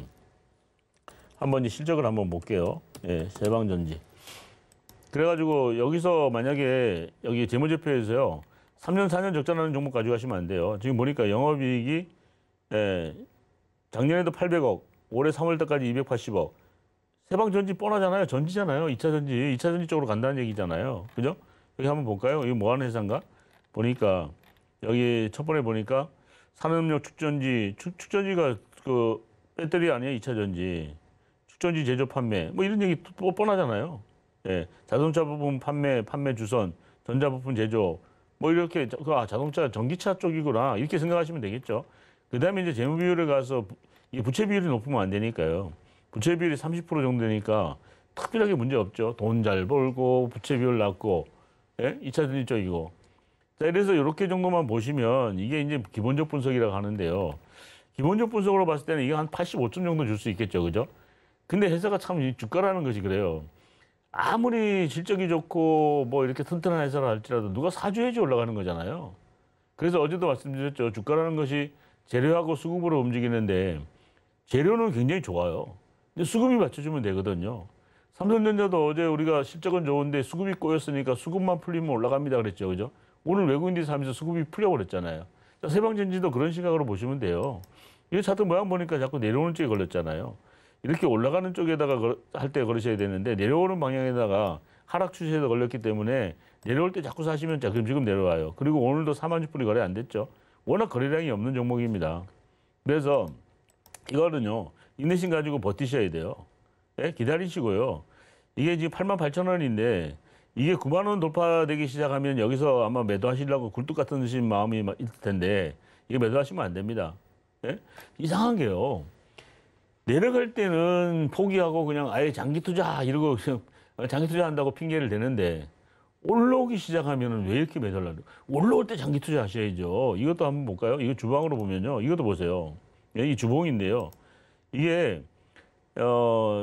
한번 이제 실적을 한번 볼게요. 예, 세방전지. 그래가지고 여기서 만약에 여기 재무제표에서요. 삼 년, 사 년 적자나는 종목 가져가시면 안 돼요. 지금 보니까 영업이익이 예, 작년에도 팔백억, 올해 삼월 달까지 이백팔십억. 세방전지 뻔하잖아요. 전지잖아요. 이 차 전지, 이 차 전지 쪽으로 간다는 얘기잖아요. 그죠? 여기 한번 볼까요? 이거 뭐 하는 회사인가? 보니까 여기 첫 번에 보니까 산업용 축전지, 축, 축전지가 그 배터리 아니에요? 이 차 전지. 축전지 제조 판매. 뭐 이런 얘기 또 뻔하잖아요. 예, 자동차 부품 판매, 판매 주선, 전자 부품 제조. 뭐 이렇게 그 아, 자동차 전기차 쪽이구나. 이렇게 생각하시면 되겠죠. 그다음에 이제 재무 비율에 가서 이 부채 비율이 높으면 안 되니까요. 부채 비율이 삼십 퍼센트 정도 되니까 특별하게 문제 없죠. 돈 잘 벌고 부채 비율 낮고 예? 이 차 전지 쪽이고. 자, 그래서 이렇게 정도만 보시면 이게 이제 기본적 분석이라고 하는데요. 기본적 분석으로 봤을 때는 이게 한 팔십오 점 정도 줄 수 있겠죠. 그죠? 근데 회사가 참 주가라는 것이 그래요. 아무리 실적이 좋고 뭐 이렇게 튼튼한 회사라 할지라도 누가 사줘야지 올라가는 거잖아요. 그래서 어제도 말씀드렸죠. 주가라는 것이 재료하고 수급으로 움직이는데 재료는 굉장히 좋아요. 근데 수급이 맞춰주면 되거든요. 삼성전자도 어제 우리가 실적은 좋은데 수급이 꼬였으니까 수급만 풀리면 올라갑니다 그랬죠. 그죠? 오늘 외국인들이 사면서 수급이 풀려버렸잖아요. 세방전지도 그런 시각으로 보시면 돼요. 이 차트 모양 보니까 자꾸 내려오는 쪽에 걸렸잖아요. 이렇게 올라가는 쪽에다가 할 때 걸으셔야 되는데 내려오는 방향에다가 하락 추세에다 걸렸기 때문에 내려올 때 자꾸 사시면 자, 그럼 지금 내려와요. 그리고 오늘도 사만 주불이 거래 안 됐죠. 워낙 거래량이 없는 종목입니다. 그래서 이거는요. 인내심 가지고 버티셔야 돼요. 네? 기다리시고요. 이게 지금 팔만 팔천 원인데 이게 구만 원 돌파되기 시작하면 여기서 아마 매도하시려고 굴뚝 같은 듯이 마음이 있을 텐데 이게 매도하시면 안 됩니다. 네? 이상한 게요. 내려갈 때는 포기하고 그냥 아예 장기 투자 이러고 그냥 장기 투자한다고 핑계를 대는데 올라오기 시작하면 왜 이렇게 매달라요? 올라올 때 장기 투자 하셔야죠. 이것도 한번 볼까요? 이거 주봉으로 보면요. 이것도 보세요. 이 주봉인데요. 이게 어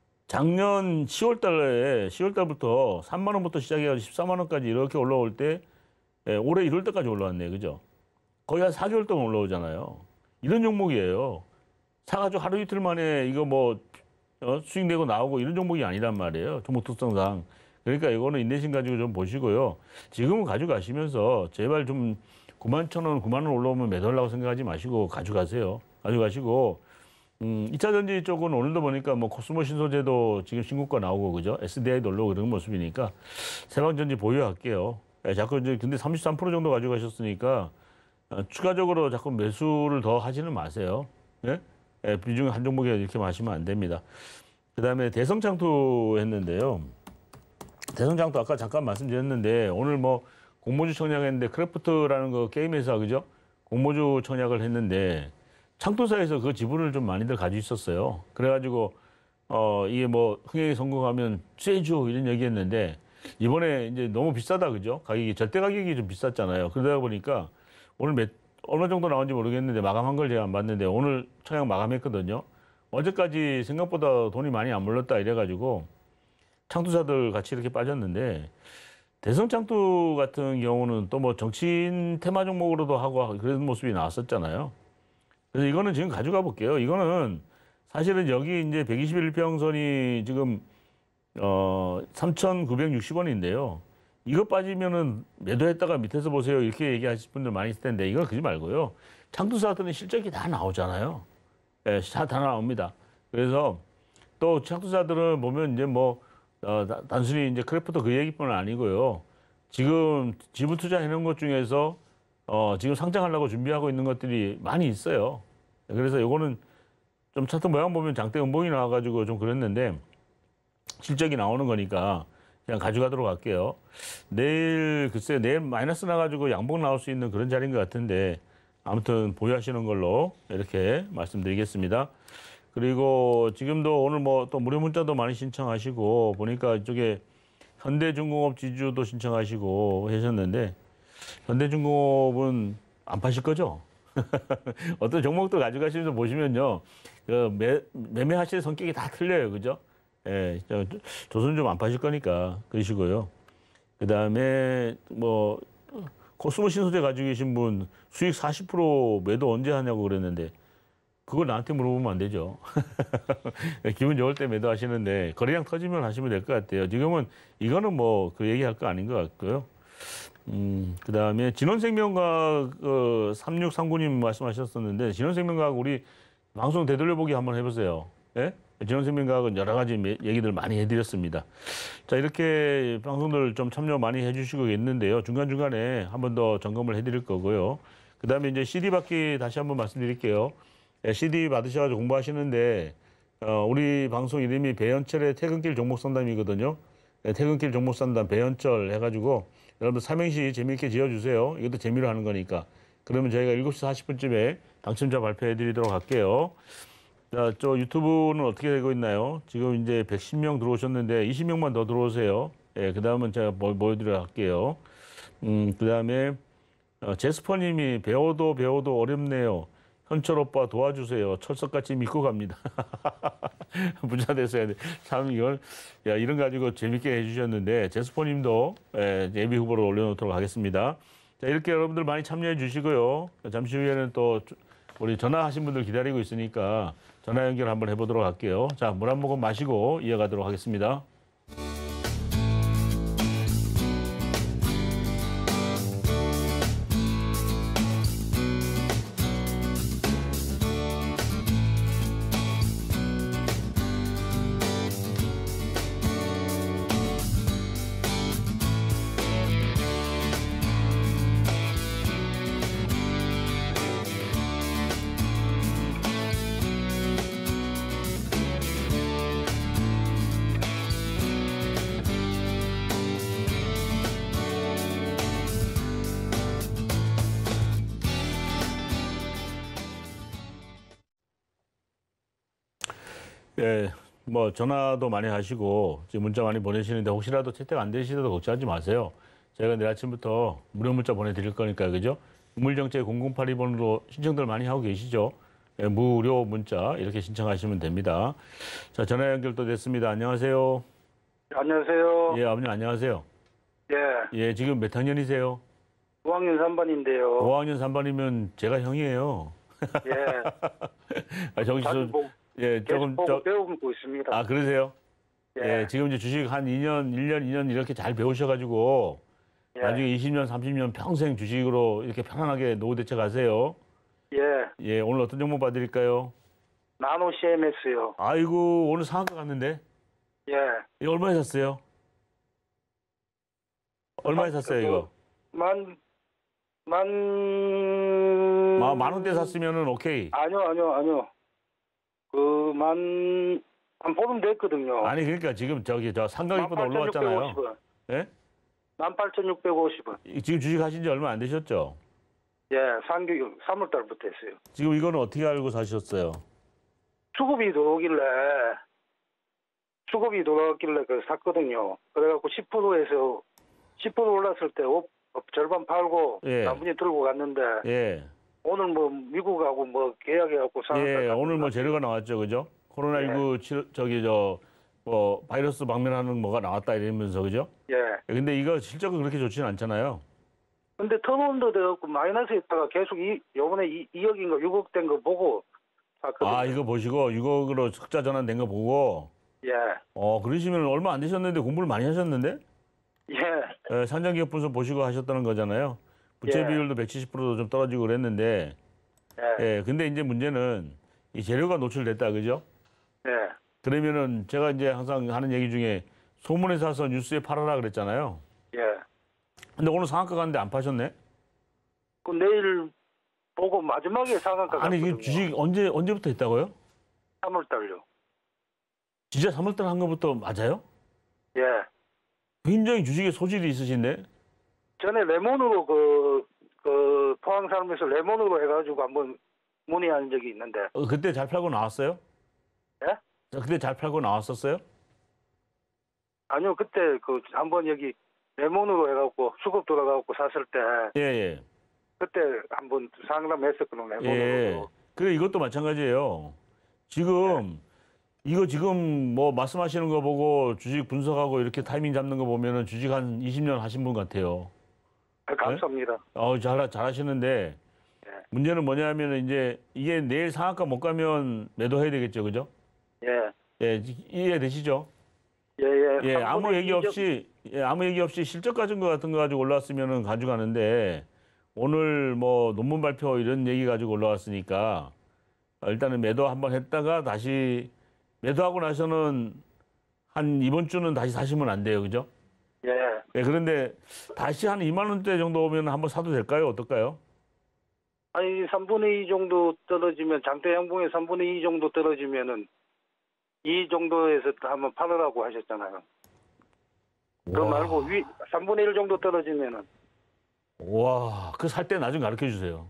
작년 시월 달에 시월 달부터 삼만 원부터 시작해가지고 십사만 원까지 이렇게 올라올 때 예, 올해 일월 달까지 올라왔네요. 그죠? 거의 한 사 개월 동안 올라오잖아요. 이런 종목이에요. 사가지고 하루 이틀 만에 이거 뭐 어, 수익 내고 나오고 이런 종목이 아니란 말이에요. 종목 특성상. 그러니까 이거는 인내심 가지고 좀 보시고요. 지금은 가져가시면서 제발 좀 구만 천 원, 구만 원 올라오면 매달라고 생각하지 마시고 가져가세요. 가져가시고 음, 이 차 전지 쪽은 오늘도 보니까 뭐 코스모 신소재도 지금 신고가 나오고 그죠? 에스디아이도 올라오고 그런 모습이니까 세방전지 보유할게요. 예, 자꾸 이제 근데 삼십삼 퍼센트 정도 가져가셨으니까 어, 추가적으로 자꾸 매수를 더 하지는 마세요. 예? 예, 비중 한 종목에 이렇게 마시면 안 됩니다. 그 다음에 대성창투 했는데요. 대성창투 아까 잠깐 말씀드렸는데 오늘 뭐 공모주 청약했는데 크래프트라는 거 게임 회사 그죠? 공모주 청약을 했는데 창투사에서 그 지분을 좀 많이들 가지고 있었어요. 그래가지고 어 이게 뭐 흥행에 성공하면 쇠주 이런 얘기했는데 이번에 이제 너무 비싸다 그죠? 가격이 절대 가격이 좀 비쌌잖아요. 그러다 보니까 오늘 몇 어느 정도 나온지 모르겠는데 마감한 걸 제가 안 봤는데 오늘 청약 마감했거든요. 어제까지 생각보다 돈이 많이 안 몰렸다 이래가지고 창투사들 같이 이렇게 빠졌는데 대성창투 같은 경우는 또 뭐 정치인 테마 종목으로도 하고 그런 모습이 나왔었잖아요. 그래서 이거는 지금 가져가 볼게요. 이거는 사실은 여기 이제 백이십일 평선이 지금 어 삼천구백육십 원인데요. 이거 빠지면은 매도했다가 밑에서 보세요 이렇게 얘기하실 분들 많이 있을 텐데 이건 그러지 말고요. 창투사들은 실적이 다 나오잖아요. 예, 다, 다 나옵니다. 그래서 또 창투사들은 보면 이제 뭐 어, 단순히 이제 크래프트 그 얘기뿐은 아니고요. 지금 지분 투자해 놓은 것 중에서 어, 지금 상장하려고 준비하고 있는 것들이 많이 있어요. 그래서 요거는 좀 차트 모양 보면 장대 음봉이 나와가지고 좀 그랬는데 실적이 나오는 거니까 그냥 가져가도록 할게요. 내일 글쎄 내일 마이너스 나가지고 양봉 나올 수 있는 그런 자리인 것 같은데 아무튼 보유하시는 걸로 이렇게 말씀드리겠습니다. 그리고 지금도 오늘 뭐 또 무료 문자도 많이 신청하시고 보니까 이쪽에 현대중공업 지주도 신청하시고 하셨는데 현대중공업은 안 파실 거죠? 어떤 종목도 가져가시면서 보시면요. 그 매, 매매하실 성격이 다 틀려요. 그죠? 예, 조선 좀 안 파실 거니까 그러시고요. 그 다음에 뭐 코스모 신소재 가지고 계신 분 수익 사십 퍼센트 매도 언제 하냐고 그랬는데 그걸 나한테 물어보면 안 되죠. 기분 좋을 때 매도하시는데 거래량 터지면 하시면 될 것 같아요. 지금은 이거는 뭐 그 얘기할 거 아닌 것 같고요. 음, 그 다음에 진원생명과학 어, 삼육삼구님 말씀하셨었는데 진원생명과학 우리 방송 되돌려보기 한번 해보세요. 예? 진원생명과학은 여러 가지 얘기들 많이 해드렸습니다. 자, 이렇게 방송들 좀 참여 많이 해주시고 있는데요. 중간중간에 한 번 더 점검을 해드릴 거고요. 그 다음에 이제 씨디 받기 다시 한번 말씀드릴게요. 예, 씨디 받으셔가지고 공부하시는데 어, 우리 방송 이름이 배현철의 퇴근길 종목상담이거든요. 예, 퇴근길 종목상담 배현철 해가지고 여러분들 삼행시 재미있게 지어주세요. 이것도 재미로 하는 거니까. 그러면 저희가 일곱 시 사십 분쯤에 당첨자 발표해 드리도록 할게요. 자, 저 유튜브는 어떻게 되고 있나요? 지금 이제 백십 명 들어오셨는데 이십 명만 더 들어오세요. 예, 그 다음은 제가 보, 보여드려 할게요. 음, 그 다음에 어, 제스퍼님이 배워도 배워도 어렵네요. 현철 오빠 도와주세요. 철석같이 믿고 갑니다. 문자 됐어야 돼. 참 이걸 야 이런 거 가지고 재밌게 해주셨는데 제스포님도 예, 예비 후보로 올려놓도록 하겠습니다. 자 이렇게 여러분들 많이 참여해 주시고요. 잠시 후에는 또 우리 전화하신 분들 기다리고 있으니까 전화 연결 한번 해보도록 할게요. 자, 물 한 모금 마시고 이어가도록 하겠습니다. 예, 뭐 전화도 많이 하시고 지금 문자 많이 보내시는데 혹시라도 채택 안 되시더라도 걱정하지 마세요. 제가 내일 아침부터 무료 문자 보내드릴 거니까 그죠? 우물정책 공공팔이 번으로 신청들 많이 하고 계시죠? 예, 무료 문자 이렇게 신청하시면 됩니다. 자, 전화 연결도 됐습니다. 안녕하세요. 안녕하세요. 예, 아버님 안녕하세요. 예, 예, 지금 몇 학년이세요? 오 학년 삼 반인데요. 오 학년 삼 반이면 제가 형이에요. 예. 아, 저기 자주 저, 보고, 예, 계속 조금 보고 저, 배우고 있습니다. 아, 그러세요? 예. 예, 지금 이제 주식 한 이 년, 일 년, 이 년 이렇게 잘 배우셔가지고 예. 나중에 이십 년, 삼십 년 평생 주식으로 이렇게 편안하게 노후 대책하세요. 예. 예, 오늘 어떤 정보 봐드릴까요? 나노 씨엠에스요. 아이고, 오늘 상한가 갔는데? 예. 이거 얼마에 샀어요? 얼마에 샀어요, 이거? 만, 만. 마, 만 원대 샀으면은 오케이. 아니요, 아니요, 아니요. 그, 만, 한 보름 됐거든요. 아니, 그러니까 지금 저기 저 상가격보다 올라왔잖아요. 예? 만 팔천육백오십 원. 지금 주식 하신 지 얼마 안 되셨죠? 예, 상규 삼월 달부터 했어요. 지금 이거는 어떻게 알고 사셨어요? 수급이 들어오길래, 수급이 들어왔길래 그 샀거든요. 그래갖고 십 퍼센트에서 십 퍼센트 올랐을 때 오, 절반 팔고 예. 나머지 들고 갔는데 예. 오늘 뭐 미국하고 뭐 계약해갖고 예, 오늘 뭐 재료가 나왔죠, 그죠? 코로나십구 치, 저기 저 뭐 바이러스 방면하는 뭐가 나왔다 이러면서 그죠? 예. 근데 이거 실적은 그렇게 좋지는 않잖아요. 근데 턴온도 돼갖고 마이너스에 있다가 계속 이 요번에 이, 이억인가 육억 된 거 보고 샀거든요. 아, 이거 보시고 육억으로 흑자 전환된 거 보고 예. 어, 그러시면 얼마 안 되셨는데 공부를 많이 하셨는데? 예. 예, 산정기업 분석 보시고 하셨다는 거잖아요. 부채 예. 비율도 백칠십 퍼센트도 좀 떨어지고 그랬는데 예. 예, 근데 이제 문제는 이 재료가 노출됐다, 그죠? 예. 그러면은 제가 이제 항상 하는 얘기 중에 소문에 사서 뉴스에 팔아라 그랬잖아요. 예. 근데 오늘 상한가 갔는데 안 파셨네? 그 내일 보고 마지막에 상한가 아니, 이게 갔거든요. 주식 언제, 언제부터 했다고요? 삼월 달요. 진짜 삼월달 한 것부터 맞아요? 예. 굉장히 주식에 소질이 있으신데? 전에 레몬으로 그, 그 포항 살면서 레몬으로 해가지고 한번 문의한 적이 있는데. 어, 그때 잘 팔고 나왔어요? 예? 그때 잘 팔고 나왔었어요? 아니요, 그때 그 한번 여기 레몬으로 해갖고 수급 들어가갖고 샀을 때 예, 예. 그때 한번 상담했었거든요, 레몬으로. 예. 그래, 이것도 마찬가지예요. 지금, 이거 지금 뭐 말씀하시는 거 보고 주식 분석하고 이렇게 타이밍 잡는 거 보면은 주식 한 이십 년 하신 분 같아요. 아, 감사합니다. 어, 잘, 잘 하시는데, 예. 문제는 뭐냐면은 이제 이게 내일 상한가 못 가면 매도해야 되겠죠, 그죠? 예. 예, 이해되시죠? 예, 예. 예, 한 아무 번에 얘기 이적- 없이, 예, 아무 얘기 없이 실적 가진 거 같은 거 가지고 올라왔으면은 가져가는데, 오늘 뭐 논문 발표 이런 얘기 가지고 올라왔으니까, 일단은 매도 한번 했다가 다시, 매도하고 나서는 한 이번 주는 다시 사시면 안 돼요, 그죠? 예. 예, 그런데 다시 한 이만 원대 정도 오면 한번 사도 될까요? 어떨까요? 아니, 삼분의 이 정도 떨어지면, 장대 양봉의 삼분의 이 정도 떨어지면은, 이 정도에서 한번 팔으라고 하셨잖아요. 그거 와. 말고, 위, 삼분의 일 정도 떨어지면은, 와, 그 살 때 나중에 가르쳐 주세요.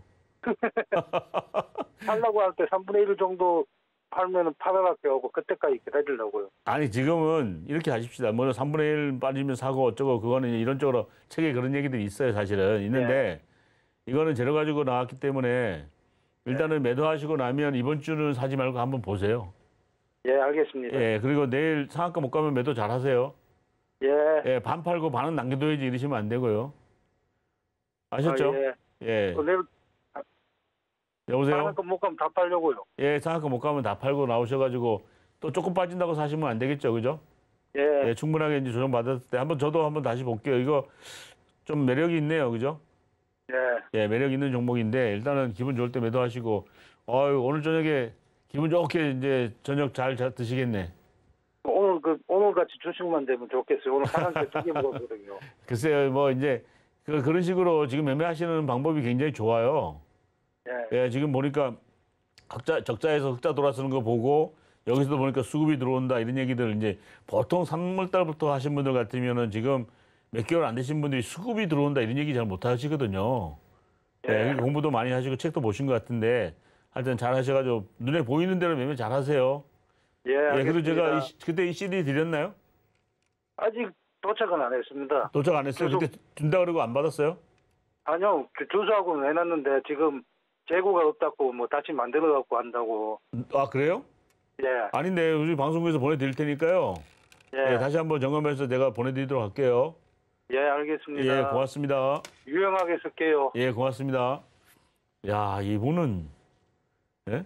살라고 할 때 삼분의 일 정도 팔면은 팔아라 하고, 그때까지 기다리려고요. 아니, 지금은 이렇게 하십시다. 뭐 삼분의 일 빠지면 사고 어쩌고 그거는 이런 쪽으로 책에 그런 얘기들이 있어요, 사실은. 있는데 이거는 재료 가지고 나왔기 때문에 일단은 매도하시고 나면 이번 주는 사지 말고 한번 보세요. 예, 알겠습니다. 예, 그리고 내일 상한가 못 가면 매도 잘 하세요. 예. 예, 반 팔고 반은 남겨둬야지 이러시면 안 되고요. 아셨죠? 아, 예. 예. 그 내일 여보세요? 상한가 못 가면 다 팔려고요. 예, 상한가 못 가면 다 팔고 나오셔가지고 또 조금 빠진다고 사시면 안 되겠죠, 그죠? 예. 예, 충분하게 이제 조정 받았을 때 한번 저도 한번 다시 볼게요. 이거 좀 매력이 있네요, 그죠? 예. 예, 매력 있는 종목인데 일단은 기분 좋을 때 매도하시고, 어유 오늘 저녁에 기분 좋게 이제 저녁 잘, 잘 드시겠네. 오늘 그 오늘 같이 주식만 되면 좋겠어요. 오늘 하나씩 두개 먹었거든요. 글쎄요, 뭐 이제 그, 그런 식으로 지금 매매하시는 방법이 굉장히 좋아요. 예. 예, 지금 보니까 적자, 적자에서 흑자 돌아서는 거 보고 여기서도 보니까 수급이 들어온다 이런 얘기들 이제 보통 삼월 달부터 하신 분들 같으면은 지금 몇 개월 안 되신 분들이 수급이 들어온다 이런 얘기 잘 못 하시거든요. 예, 예. 공부도 많이 하시고 책도 보신 것 같은데 하여튼 잘 하셔가지고 눈에 보이는 대로 매매 잘 하세요. 예, 예, 알겠습니다. 그리고 제가 이, 시- 그때 이 씨디 드렸나요? 아직 도착은 안 했습니다. 도착 안 했어요. 주소- 그때 준다 그러고 안 받았어요? 아니요, 주- 주소하고는 해놨는데 지금 재고가 없다고 뭐 다시 만들어 갖고 한다고. 아 그래요? 예. 아닌데 우리 방송국에서 보내드릴 테니까요. 예. 예, 다시 한번 점검해서 제가 보내드리도록 할게요. 예, 알겠습니다. 예, 고맙습니다. 유용하게 쓸게요. 예, 고맙습니다. 야, 이분은 예?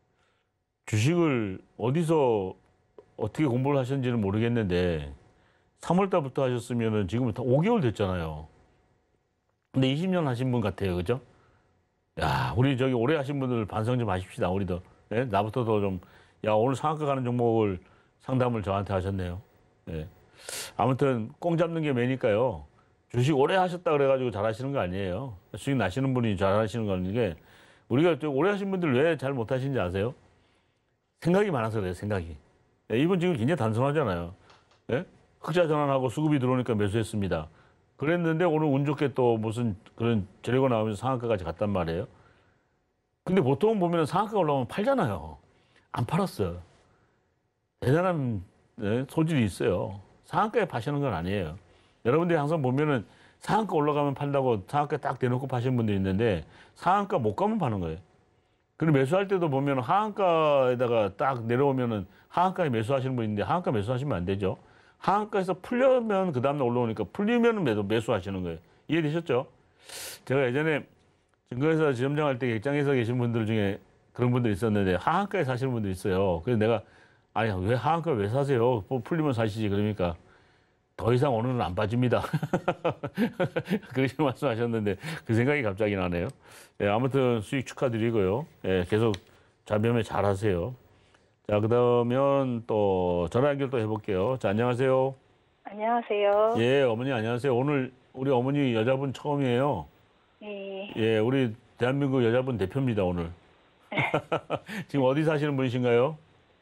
주식을 어디서 어떻게 공부를 하셨는지는 모르겠는데 삼월 달부터 하셨으면은 지금 오 개월 됐잖아요. 근데 이십 년 하신 분 같아요, 그죠? 야, 우리 저기 오래 하신 분들 반성 좀 하십시다, 우리도. 예? 나부터도 좀, 야, 오늘 상한가 가는 종목을 상담을 저한테 하셨네요. 예. 아무튼 꽁 잡는 게 매니까요. 주식 오래 하셨다 그래가지고 잘하시는 거 아니에요. 수익 나시는 분이 잘하시는 거는 게 우리가 좀 오래 하신 분들 왜 잘 못하시는지 아세요? 생각이 많아서 그래요, 생각이. 예, 이분 지금 굉장히 단순하잖아요. 예? 흑자 전환하고 수급이 들어오니까 매수했습니다. 그랬는데 오늘 운 좋게 또 무슨 그런 재료가 나오면서 상한가까지 갔단 말이에요. 근데 보통 보면 상한가 올라오면 팔잖아요. 안 팔았어요. 대단한 예, 소질이 있어요. 상한가에 파시는 건 아니에요. 여러분들이 항상 보면은 상한가 올라가면 판다고 상한가 딱 대놓고 파시는 분들이 있는데 상한가 못 가면 파는 거예요. 그리고 매수할 때도 보면 하한가에다가 딱 내려오면은 하한가에 매수하시는 분이 있는데 하한가 매수하시면 안 되죠. 하한가에서 풀려면 그 다음날 올라오니까 풀리면 매도 매수하시는 거예요. 이해되셨죠? 제가 예전에 증거회사 지점장할 때 입장에서 계신 분들 중에 그런 분들이 있었는데 하한가에 사시는 분들이 있어요. 그래서 내가 아니 왜 하한가 왜 사세요? 뭐 풀리면 사시지. 그러니까 더 이상 오늘은 안 빠집니다. 그렇게 말씀하셨는데 그 생각이 갑자기 나네요. 예, 아무튼 수익 축하드리고요. 예, 계속 자매매 잘 하세요. 자, 그다음엔 또 전화 연결 또 해볼게요. 자, 안녕하세요. 안녕하세요. 예, 어머니 안녕하세요. 오늘 우리 어머니 여자분 처음이에요. 예, 예, 우리 대한민국 여자분 대표입니다, 오늘. 지금 어디 사시는 분이신가요?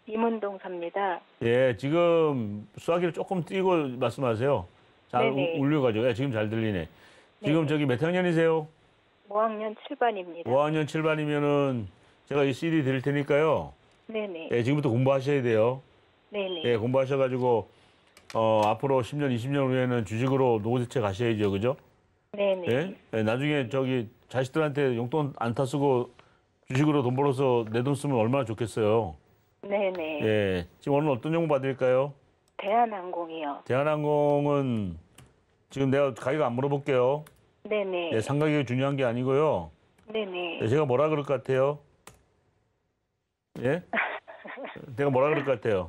이문동 삽니다. 예, 지금 수화기를 조금 띄고 말씀하세요. 잘 네네. 우- 울려가지고. 예, 지금 잘 들리네. 지금 네네. 저기 몇 학년이세요? 오 학년 칠 반입니다. 오 학년 칠 반이면은 제가 이 씨디 드릴 테니까요. 네네. 예, 지금부터 공부하셔야 돼요. 네네. 예, 공부하셔가지고 어, 앞으로 십 년, 이십 년 후에는 주식으로 노후대책 가셔야죠, 그죠? 네네. 예? 예, 나중에 저기 자식들한테 용돈 안 타 쓰고 주식으로 돈 벌어서 내 돈 쓰면 얼마나 좋겠어요. 네네. 예, 지금 오늘 어떤 정보 받을까요? 대한항공이요. 대한항공은 지금 내가 가격 안 물어볼게요. 네네. 예, 상가격이 중요한 게 아니고요. 네네. 예, 제가 뭐라 그럴 것 같아요? 예? 내가 뭐라 그럴 것 같아요?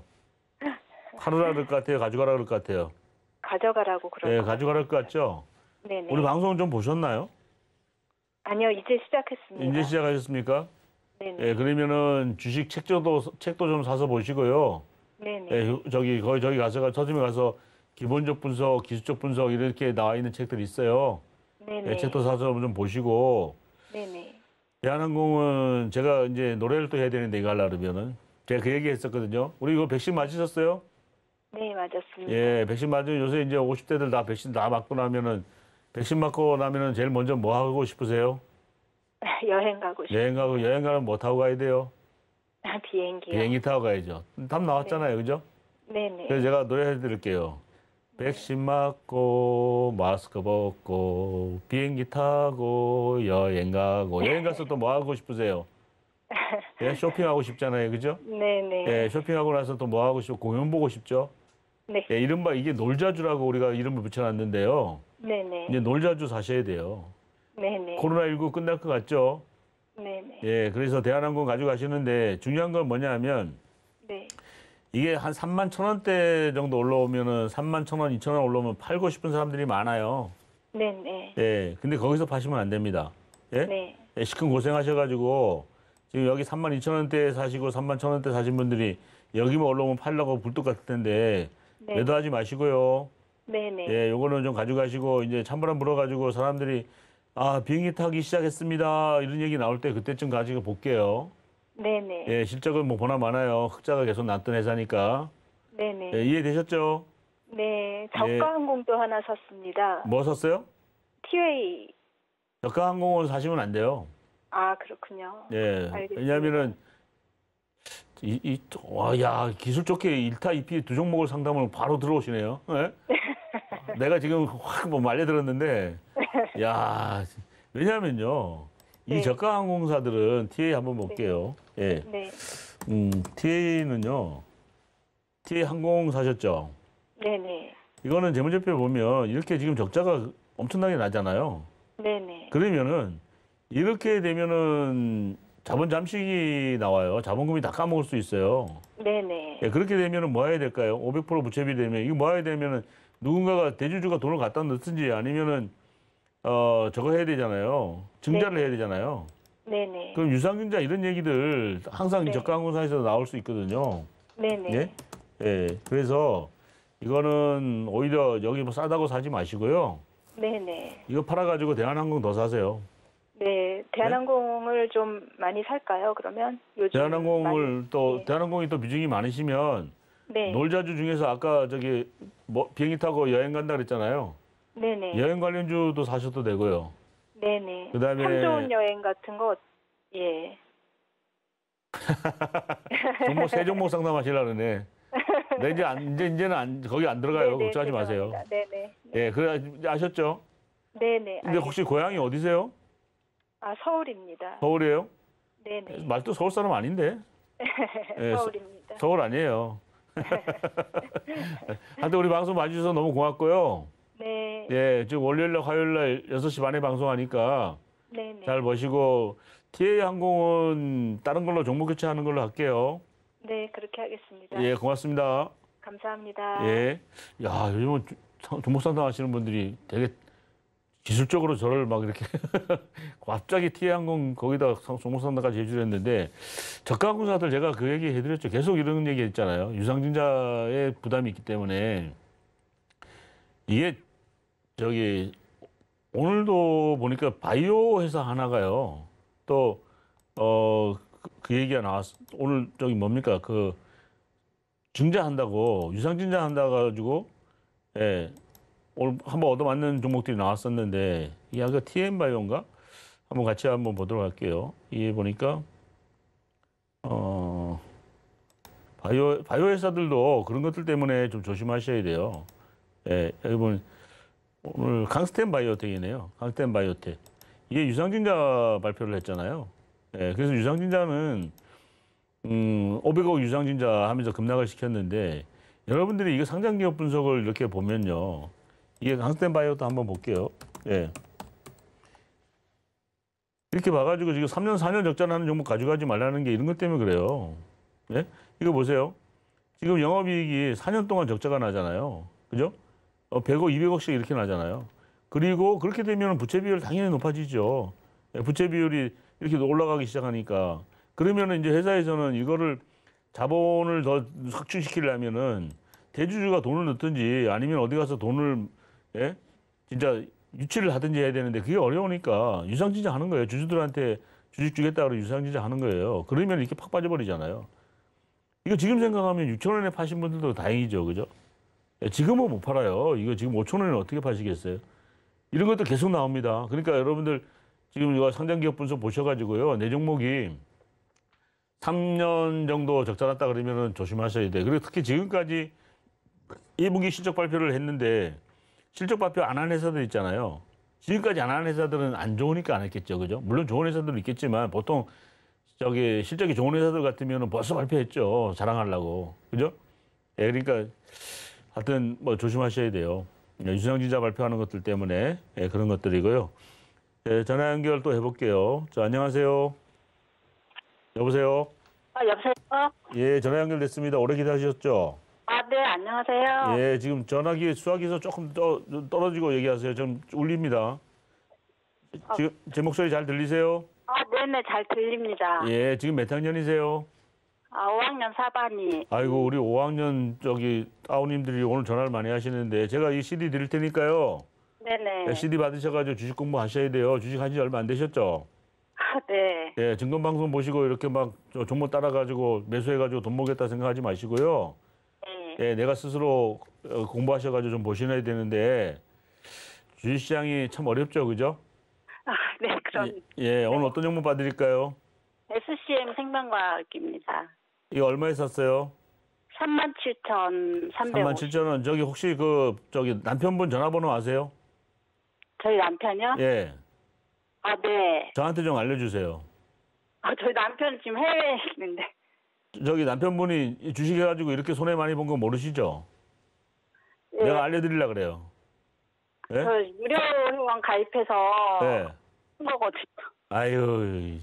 팔으라 그럴 것 같아요? 가져가라 그럴 것 같아요? 가져가라고 그럴 예, 것 가져가라 그럴 것 같죠? 네네. 우리 방송 좀 보셨나요? 아니요, 이제 시작했습니다. 이제 시작하셨습니까? 네네. 예, 그러면은 주식 책도 책도 좀 사서 보시고요. 네네. 예, 요- 저기 거기 저기 가서 서점에 가서 기본적 분석, 기술적 분석 이렇게 나와 있는 책들이 있어요. 네네. 예, 책도 사서 좀 보시고 네네. 대한항공은 제가 이제 노래를 또 해야 되는데 이거 하려 그러면은 제가 그 얘기 했었거든요. 우리 이거 백신 맞으셨어요? 네, 맞았습니다. 예, 백신 맞으면 요새 이제 오십 대들 다 백신 다 맞고 나면은 백신 맞고 나면은 제일 먼저 뭐 하고 싶으세요? 여행 가고 싶어요. 여행 가고 여행 가면 뭐 타고 가야 돼요? 비행기요. 비행기 타고 가야죠. 답 나왔잖아요, 그죠? 네네. 그래서 제가 노래 해드릴게요. 백신 맞고 마스크 벗고 비행기 타고 여행 가고 여행 가서 또 뭐 하고 싶으세요? 예, 쇼핑하고 싶잖아요, 그죠? 네네. 예, 쇼핑하고 나서 또 뭐 하고 싶고 공연 보고 싶죠? 네. 예, 이른바 이게 놀자주라고 우리가 이름을 붙여놨는데요. 네네. 이제 놀자주 사셔야 돼요. 네네. 코로나십구 끝날 것 같죠? 네네. 예, 그래서 대한항공 가져가시는데 중요한 건 뭐냐 하면 네. 이게 한 삼만 천 원대 정도 올라오면은 삼만 천 원, 이천 원 올라오면 팔고 싶은 사람들이 많아요. 네네. 예, 근데 거기서 파시면 안 됩니다. 예? 네. 예, 시큰 고생하셔가지고 지금 여기 삼만 이천 원대 사시고 삼만 천 원대 사신 분들이 여기만 올라오면 팔려고 불뚝 같을 텐데 네. 매도하지 마시고요. 네네. 예, 요거는 좀 가져가시고 이제 찬바람 불어가지고 사람들이 아 비행기 타기 시작했습니다 이런 얘기 나올 때 그때쯤 가지고 볼게요. 네네. 예, 실적은 뭐 보나 마나요. 흑자가 계속 났던 회사니까. 네네. 예, 이해되셨죠? 네. 저가 항공도 하나 샀습니다. 뭐 샀어요? 티웨이. 저가 항공은 사시면 안 돼요. 아, 그렇군요. 예, 알겠습니다. 왜냐하면은 이, 이, 와, 야, 기술 좋게 일 타 이 피 두 종목을 상담을 바로 들어오시네요. 예? 내가 지금 확 뭐 말려들었는데, 야, 왜냐하면요, 이 네. 저가 항공사들은 티에이 한번 볼게요. 예, 네. 음, 티에이는요, 티에이 항공 사셨죠? 네네. 이거는 재무제표 보면 이렇게 지금 적자가 엄청나게 나잖아요. 네네. 그러면은 이렇게 되면은 자본 잠식이 나와요. 자본금이 다 까먹을 수 있어요. 네네. 예, 그렇게 되면은 뭐 해야 될까요? 오백 퍼센트 부채비 되면 이거 뭐 해야 되면은 누군가가 대주주가 돈을 갖다 넣든지 아니면은 어 저거 해야 되잖아요. 증자를 네. 해야 되잖아요. 네네. 그럼 유상증자 이런 얘기들 항상 네. 저가항공사에서 나올 수 있거든요. 네네. 예? 예. 그래서 이거는 오히려 여기 뭐 싸다고 사지 마시고요. 네네. 이거 팔아가지고 대한항공 더 사세요. 네. 대한항공을 좀 많이 살까요? 그러면 요즘 대한항공을 많이- 또 네. 대한항공이 또 비중이 많으시면 네. 놀자주 중에서 아까 저기 뭐 비행기 타고 여행 간다 그랬잖아요. 네네. 여행 관련주도 사셔도 되고요. 네네. 그다음에- 참 좋은 여행 같은 거 예. 종목 세 종목 상담하시려 그러네. 네, 이제 안, 이제 이제는 안, 거기 안 들어가요. 네네, 걱정하지 마세요. 죄송합니다. 네네. 예, 그래 아셨죠? 네네. 근데 혹시 고향이 어디세요? 아, 서울입니다. 서울이에요? 네네. 말도 서울 사람 아닌데? 예, 서- 서울입니다. 서울 아니에요. 하여튼 우리 방송 봐주셔서 너무 고맙고요. 네. 예, 지금 월요일날 화요일날 여섯 시 반에 방송하니까 네네. 잘 보시고 티에이 항공은 다른 걸로 종목 교체하는 걸로 할게요. 네, 그렇게 하겠습니다. 예, 고맙습니다. 감사합니다. 예. 야, 요즘은 주- 상- 종목 상담하시는 분들이 되게 기술적으로 저를 막 이렇게 갑자기 티에이 항공 거기다 상- 종목 상담까지 해주셨는데 저가 항공사들 제가 그 얘기 해드렸죠. 계속 이런 얘기 했잖아요. 유상증자의 부담이 있기 때문에 이게 저기 오늘도 보니까 바이오 회사 하나가요. 또 어 그 얘기가 나왔. 오늘 저기 뭡니까 그 증자한다고 유상증자한다 가지고 예, 오늘 한번 얻어맞는 종목들이 나왔었는데 이 아까 티엠바이오인가 한번 같이 한번 보도록 할게요. 이게 보니까 어 바이오 바이오 회사들도 그런 것들 때문에 좀 조심하셔야 돼요. 예, 여기 보면 오늘 강스텐 바이오텍이네요. 강스텐 바이오텍 이게 유상증자 발표를 했잖아요. 예, 그래서 유상증자는 음, 오백억 유상증자 하면서 급락을 시켰는데 여러분들이 이거 상장기업 분석을 이렇게 보면요. 이게 강스텐 바이오도 한번 볼게요. 예. 이렇게 봐가지고 지금 삼 년, 사 년 적자나는 종목 가져가지 말라는 게 이런 것 때문에 그래요. 예? 이거 보세요. 지금 영업이익이 사 년 동안 적자가 나잖아요. 그죠? 어, 백억, 이백억씩 이렇게 나잖아요. 그리고 그렇게 되면 부채 비율 당연히 높아지죠. 예, 부채 비율이 이렇게 올라가기 시작하니까. 그러면 이제 회사에서는 이거를 자본을 더 확충시키려면은 대주주가 돈을 넣든지 아니면 어디 가서 돈을 예? 진짜 유치를 하든지 해야 되는데 그게 어려우니까 유상증자 하는 거예요. 주주들한테 주식 주겠다고 유상증자 하는 거예요. 그러면 이렇게 팍 빠져버리잖아요. 이거 지금 생각하면 육천 원에 파신 분들도 다행이죠. 그죠? 지금은 못 팔아요. 이거 지금 오천 원에 어떻게 파시겠어요? 이런 것도 계속 나옵니다. 그러니까 여러분들 지금 이거 상장기업 분석 보셔가지고요. 내 종목이 삼 년 정도 적자 났다 그러면은 조심하셔야 돼요. 그리고 특히 지금까지 이 분기 실적 발표를 했는데 실적 발표 안 한 회사들 있잖아요. 지금까지 안 한 회사들은 안 좋으니까 안 했겠죠. 그죠? 물론 좋은 회사들도 있겠지만 보통 저기 실적이 좋은 회사들 같으면은 벌써 발표했죠. 자랑하려고. 그죠? 예, 그러니까 하여튼 뭐 조심하셔야 돼요. 유상증자 발표하는 것들 때문에 예, 그런 것들이고요. 예, 전화 연결 또 해볼게요. 자, 안녕하세요. 여보세요? 아, 여보세요? 예, 전화 연결됐습니다. 오래 기다리셨죠? 아, 네, 안녕하세요. 예, 지금 전화기 수화기에서 조금 떠, 떨어지고 얘기하세요. 좀 울립니다. 지금 제 목소리 잘 들리세요? 아, 네네, 잘 들립니다. 예, 지금 몇 학년이세요? 아, 오 학년 사 반이. 아이고, 우리 오 학년 저기 아우님들이 오늘 전화를 많이 하시는데 제가 이 씨디 드릴 테니까요. 네네. 씨디 받으셔가지고 주식 공부하셔야 돼요. 주식 한지 얼마 안 되셨죠? 아, 네. 예, 증권방송 보시고 이렇게 막 종목 따라가지고 매수해가지고 돈 모겠다 생각하지 마시고요. 네. 예, 내가 스스로 공부하셔가지고 좀 보셔야 되는데 주식시장이 참 어렵죠, 그죠? 아, 네, 그럼. 예, 예, 오늘 어떤 종목 봐드릴까요? 에스씨엠 생명과학입니다. 이거 얼마에 샀어요? 삼만 칠천 삼백오십. 삼만 칠천 원. 저기 혹시 그 저기 남편분 전화번호 아세요? 저희 남편이요? 예, 아, 네. 저한테 좀 알려주세요. 아, 저희 남편 지금 해외에 있는데. 저기 남편분이 주식 해가지고 이렇게 손해 많이 본 거 모르시죠? 네. 내가 알려드리려 그래요. 예? 저 유료 회원 가입해서 예. 한 거거든요. 아유,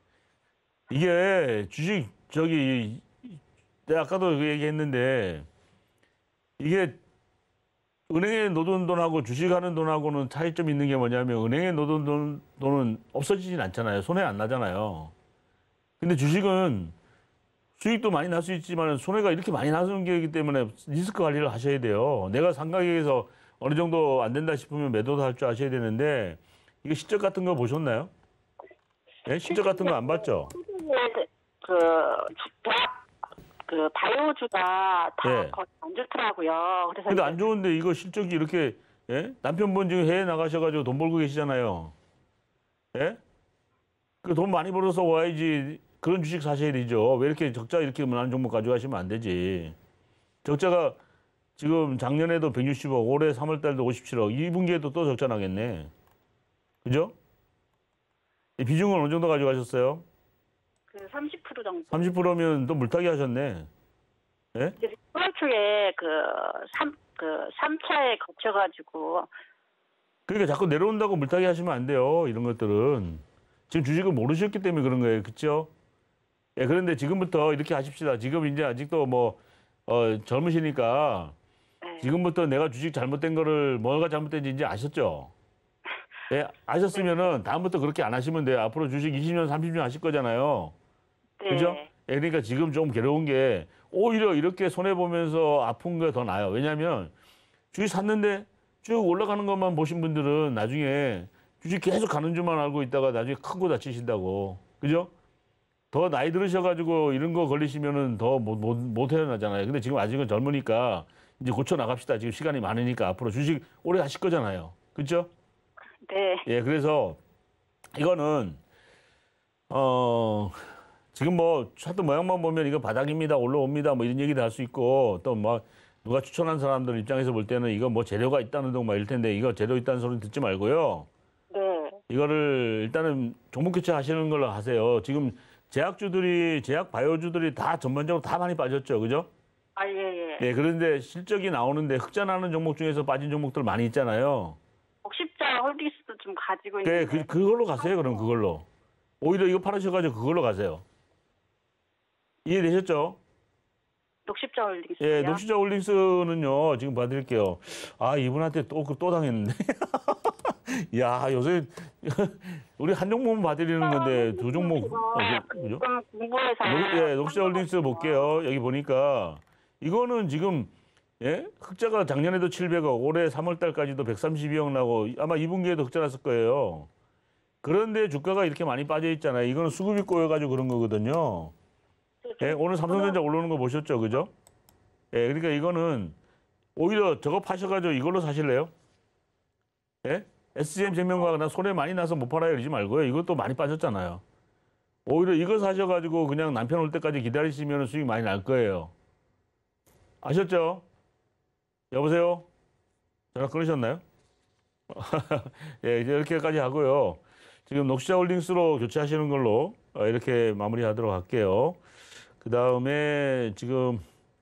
이게 주식 저기 내가 아까도 그 얘기했는데 이게 은행에 놓은 돈하고 주식하는 돈하고는 차이점이 있는 게 뭐냐면 은행에 놓은 돈, 돈은 없어지진 않잖아요. 손해 안 나잖아요. 근데 주식은 수익도 많이 날 수 있지만 손해가 이렇게 많이 나는 게이기 때문에 리스크 관리를 하셔야 돼요. 내가 상가격에서 어느 정도 안 된다 싶으면 매도도 할 줄 아셔야 되는데 이거 실적 같은 거 보셨나요? 예? 실적 같은 거 안 봤죠? 그, 대학, 그, 바이오주가 다 네. 거의 안 좋더라고요. 그래서. 근데 이제 안 좋은데 이거 실적이 이렇게 예? 남편분 지금 해외 나가셔가지고 돈 벌고 계시잖아요. 예? 그 돈 많이 벌어서 와야지 그런 주식 사셔야 되죠. 왜 이렇게 적자 이렇게 많은 종목 가져가시면 안 되지. 적자가 지금 작년에도 백육십억, 올해 삼월 달도 오십칠억, 이 분기에도 또 적자 나겠네. 그죠? 이 비중은 어느 정도 가져가셨어요? 그 삼십 퍼센트 정도. 삼십 퍼센트면 또 물타기 하셨네. 예? 이제 삼월 초에 그 삼, 그 삼 차에 거쳐가지고. 그러니까 자꾸 내려온다고 물타기 하시면 안 돼요. 이런 것들은. 지금 주식을 모르셨기 때문에 그런 거예요. 그렇죠? 예, 그런데 지금부터 이렇게 하십시다. 지금 이제 아직도 뭐 어, 젊으시니까 네. 지금부터 내가 주식 잘못된 거를 뭐가 잘못된지 이제 아셨죠? 예, 아셨으면은 다음부터 그렇게 안 하시면 돼요. 앞으로 주식 이십 년, 삼십 년 하실 거잖아요. 네. 그죠? 예, 그러니까 지금 좀 괴로운 게 오히려 이렇게 손해보면서 아픈 게 더 나아요. 왜냐하면 주식 샀는데 쭉 올라가는 것만 보신 분들은 나중에 주식 계속 가는 줄만 알고 있다가 나중에 큰 거 다치신다고. 그죠? 더 나이 들으셔가지고 이런 거 걸리시면은 더 못 못 못 헤어나잖아요. 근데 지금 아직은 젊으니까 이제 고쳐 나갑시다. 지금 시간이 많으니까 앞으로 주식 오래 하실 거잖아요. 그렇죠? 네. 예, 그래서 이거는 어 지금 뭐 차트 모양만 보면 이거 바닥입니다, 올라옵니다, 뭐 이런 얘기도 할 수 있고 또 뭐 누가 추천한 사람들 입장에서 볼 때는 이거 뭐 재료가 있다는 둥 막 이럴 텐데 이거 재료 있다는 소리 듣지 말고요. 네. 이거를 일단은 종목 교체 하시는 걸로 하세요. 지금 제약주들이 제약 바이오주들이 다 전반적으로 다 많이 빠졌죠, 그죠? 아, 예, 예. 예, 그런데 실적이 나오는데 흑자나는 종목 중에서 빠진 종목들 많이 있잖아요. 복십자 홀딩스도 좀 가지고 그, 있는데. 그, 그걸로 가세요, 그럼 그걸로. 오히려 이거 팔으셔가지고 그걸로 가세요. 이해되셨죠? 녹십자 홀딩스요? 예, 녹시자 홀딩스는요, 지금 봐드릴게요. 아, 이분한테 또, 또 당했는데. 야, 요새, 우리 한 종목만 봐드리는 건데, 두 종목. 어, 그, 그죠? 좀 공부해서. 녹, 예, 녹시자 홀딩스 볼게요. 여기 보니까. 이거는 지금, 예? 흑자가 작년에도 칠백억, 올해 삼월 달까지도 백삼십이억 나고, 아마 이 분기에도 흑자 났을 거예요. 그런데 주가가 이렇게 많이 빠져 있잖아요. 이거는 수급이 꼬여가지고 그런 거거든요. 예, 오늘 삼성전자 올라오는 거 보셨죠, 그죠? 예, 그러니까 이거는 오히려 저거 파셔가지고 이걸로 사실래요? 예? 에스지엠생명과학 나 손해 많이 나서 못 팔아요 이러지 말고요. 이것도 많이 빠졌잖아요. 오히려 이거 사셔가지고 그냥 남편 올 때까지 기다리시면 수익 많이 날 거예요. 아셨죠? 여보세요? 전화 끊으셨나요? 예, 이제 이렇게까지 하고요. 지금 녹시자 홀딩스로 교체하시는 걸로 이렇게 마무리하도록 할게요. 그 다음에 지금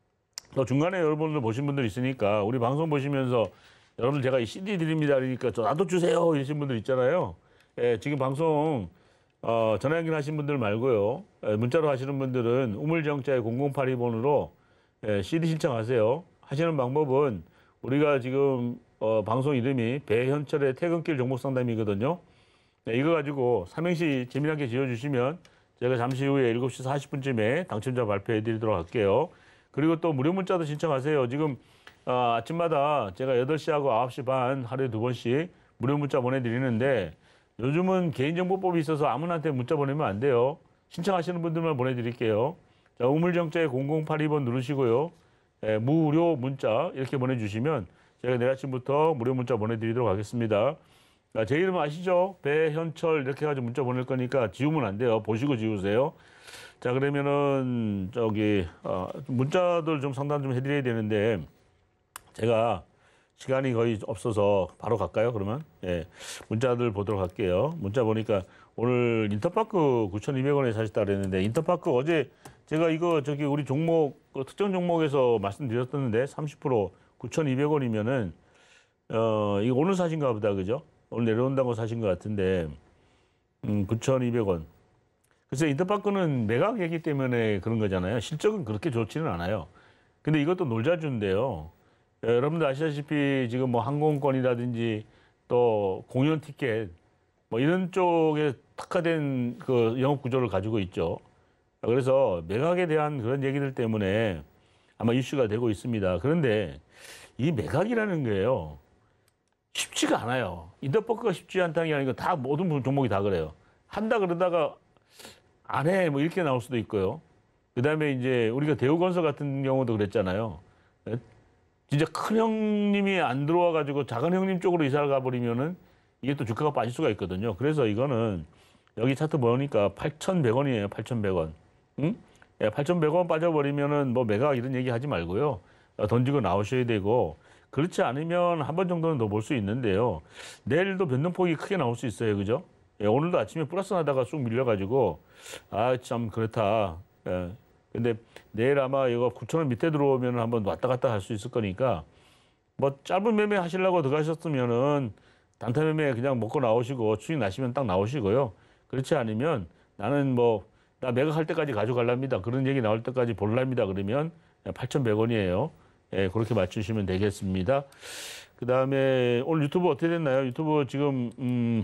또 중간에 여러분들 보신 분들 있으니까 우리 방송 보시면서 여러분들 제가 이 씨디 드립니다 그러니까 저 나도 주세요 이러신 분들 있잖아요. 예, 지금 방송 어, 전화 연결하신 분들 말고요. 예, 문자로 하시는 분들은 우물정자의 공공팔이 번으로 예, 씨디 신청하세요. 하시는 방법은 우리가 지금 어, 방송 이름이 배현철의 퇴근길 종목상담이거든요. 네, 이거 가지고 삼행시 재미나게 지어주시면 제가 잠시 후에 일곱 시 사십 분쯤에 당첨자 발표해 드리도록 할게요. 그리고 또 무료 문자도 신청하세요. 지금 어, 아침마다 제가 여덟 시하고 아홉 시 반 하루에 두 번씩 무료 문자 보내드리는데 요즘은 개인정보법이 있어서 아무나한테 문자 보내면 안 돼요. 신청하시는 분들만 보내드릴게요. 자, 우물정자의 공공팔이 번 누르시고요. 예, 무료 문자 이렇게 보내주시면 제가 내일 아침부터 무료 문자 보내드리도록 하겠습니다. 자, 제 이름 아시죠? 배현철 이렇게 해가지고 문자 보낼 거니까 지우면 안 돼요. 보시고 지우세요. 자, 그러면은 저기 어, 문자들 좀 상담 좀 해드려야 되는데 제가 시간이 거의 없어서 바로 갈까요? 그러면 예, 문자들 보도록 할게요. 문자 보니까 오늘 인터파크 구천이백 원에 사셨다 그랬는데 인터파크 어제 제가 이거 저기 우리 종목 그 특정 종목에서 말씀드렸었는데 삼십 퍼센트 구천이백 원이면은 어 이거 오늘 사신가 보다 그죠? 오늘 내려온다고 사신 것 같은데 음, 구천이백 원. 그래서 인터파크는 매각이기 때문에 그런 거잖아요. 실적은 그렇게 좋지는 않아요. 근데 이것도 놀자주인데요. 예, 여러분들 아시다시피 지금 뭐 항공권이라든지 또 공연 티켓 뭐 이런 쪽에 특화된 그 영업 구조를 가지고 있죠. 그래서 매각에 대한 그런 얘기들 때문에 아마 이슈가 되고 있습니다. 그런데 이 매각이라는 거예요. 쉽지가 않아요. 인터파크가 쉽지 않다는 게 아니고 다 모든 종목이 다 그래요. 한다 그러다가 안 해 뭐 이렇게 나올 수도 있고요. 그다음에 이제 우리가 대우건설 같은 경우도 그랬잖아요. 진짜 큰 형님이 안 들어와 가지고 작은 형님 쪽으로 이사를 가버리면은 이게 또 주가가 빠질 수가 있거든요. 그래서 이거는 여기 차트 보니까 팔천백 원이에요. 팔천백 원. 응? 예, 팔천백 원 빠져버리면은 뭐 매각 이런 얘기 하지 말고요. 던지고 나오셔야 되고 그렇지 않으면 한 번 정도는 더 볼 수 있는데요. 내일도 변동폭이 크게 나올 수 있어요. 그죠? 예, 오늘도 아침에 플러스 나다가 쑥 밀려가지고 아, 참 그렇다. 예. 근데 내일 아마 이거 구천 원 밑에 들어오면 한번 왔다 갔다 할 수 있을 거니까 뭐 짧은 매매 하시려고 들어가셨으면은 단타 매매 그냥 먹고 나오시고 수익 나시면 딱 나오시고요. 그렇지 않으면 나는 뭐 나 매각할 때까지 가져갈랍니다. 그런 얘기 나올 때까지 볼랍니다. 그러면 팔천백 원이에요. 예, 그렇게 맞추시면 되겠습니다. 그 다음에 오늘 유튜브 어떻게 됐나요? 유튜브 지금 음,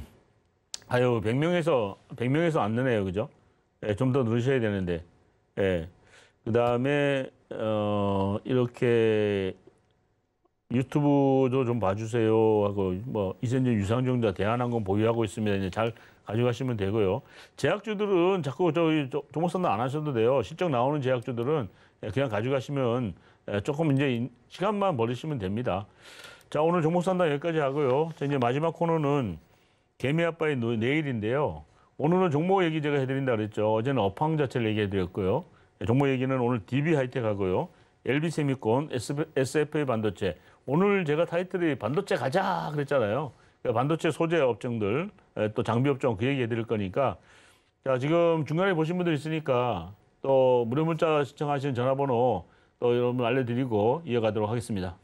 아유 백 명에서 백 명에서 안 느네요, 그죠? 예, 좀 더 누르셔야 되는데. 예. 그 다음에 어, 이렇게 유튜브도 좀 봐주세요 하고 뭐 이센진 유상증자 대한항공 보유하고 있으면 이제 잘 가져가시면 되고요. 제약주들은 자꾸 저기 종목선도 안 하셔도 돼요. 실적 나오는 제약주들은 그냥 가져가시면 조금 이제 시간만 버리시면 됩니다. 자, 오늘 종목선다 여기까지 하고요. 자, 이제 마지막 코너는 개미아빠의 내일인데요. 오늘은 종목 얘기 제가 해드린다 그랬죠. 어제는 업황 자체를 얘기해드렸고요. 종목 얘기는 오늘 디비하이텍 하고요. 엘비세미콘, 에스에프에이 반도체. 오늘 제가 타이틀이 반도체 가자 그랬잖아요. 반도체 소재 업종들, 또 장비 업종 그 얘기 해드릴 거니까. 자, 지금 중간에 보신 분들 있으니까 또 무료 문자 신청하시는 전화번호 또 여러분 알려드리고 이어가도록 하겠습니다.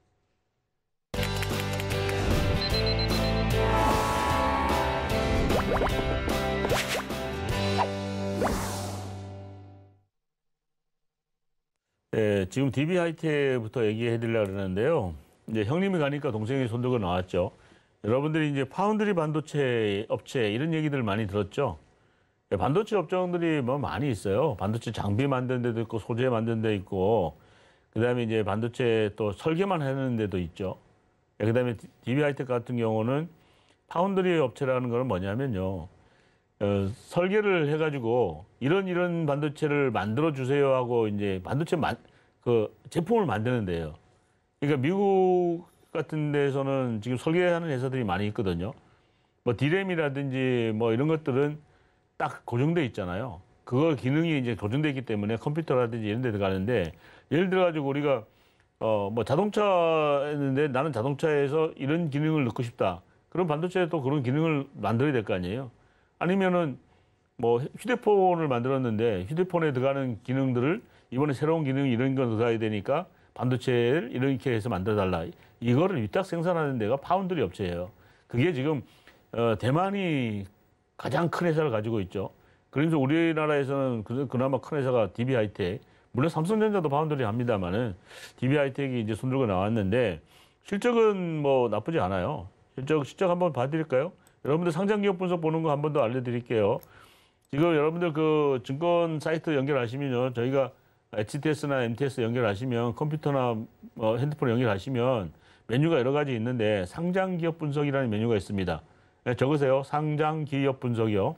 네, 지금 디비하이텍부터 얘기해 드리려고 그러는데요. 이제 형님이 가니까 동생이 손들고 나왔죠. 여러분들이 이제 파운드리 반도체 업체 이런 얘기들 많이 들었죠. 반도체 업종들이 뭐 많이 있어요. 반도체 장비 만드는 데도 있고 소재 만드는 데 있고 그다음에 이제 반도체 또 설계만 하는 데도 있죠. 그다음에 디비하이텍 같은 경우는 파운드리 업체라는 건 뭐냐면요. 어, 설계를 해가지고 이런 이런 반도체를 만들어 주세요 하고 이제 반도체 만, 그 제품을 만드는 데요. 그러니까 미국 같은 데서는 지금 설계하는 회사들이 많이 있거든요. 뭐 디램이라든지 뭐 이런 것들은 딱 고정돼 있잖아요. 그거 기능이 이제 고정돼 있기 때문에 컴퓨터라든지 이런 데 들어가는데 예를 들어 가지고 우리가 어 뭐 자동차 했는데 나는 자동차에서 이런 기능을 넣고 싶다. 그럼 반도체에 또 그런 기능을 만들어야 될 거 아니에요. 아니면은 뭐 휴대폰을 만들었는데 휴대폰에 들어가는 기능들을 이번에 새로운 기능 이런 거 들어가야 되니까 반도체를 이렇게 해서 만들어달라. 이거를 위탁 생산하는 데가 파운드리 업체예요. 그게 지금 어, 대만이 가장 큰 회사를 가지고 있죠. 그래서 우리나라에서는 그나마 큰 회사가 디비하이텍. 물론 삼성전자도 파운드리 합니다만은 디비하이텍이 이제 손들고 나왔는데 실적은 뭐 나쁘지 않아요. 실적 실적 한번 봐드릴까요? 여러분들 상장 기업 분석 보는 거 한 번 더 알려드릴게요. 지금 여러분들 그 증권 사이트 연결하시면요, 저희가 에이치티에스나 엠티에스 연결하시면 컴퓨터나 뭐 핸드폰 연결하시면 메뉴가 여러 가지 있는데 상장 기업 분석이라는 메뉴가 있습니다. 네, 적으세요. 상장 기업 분석이요.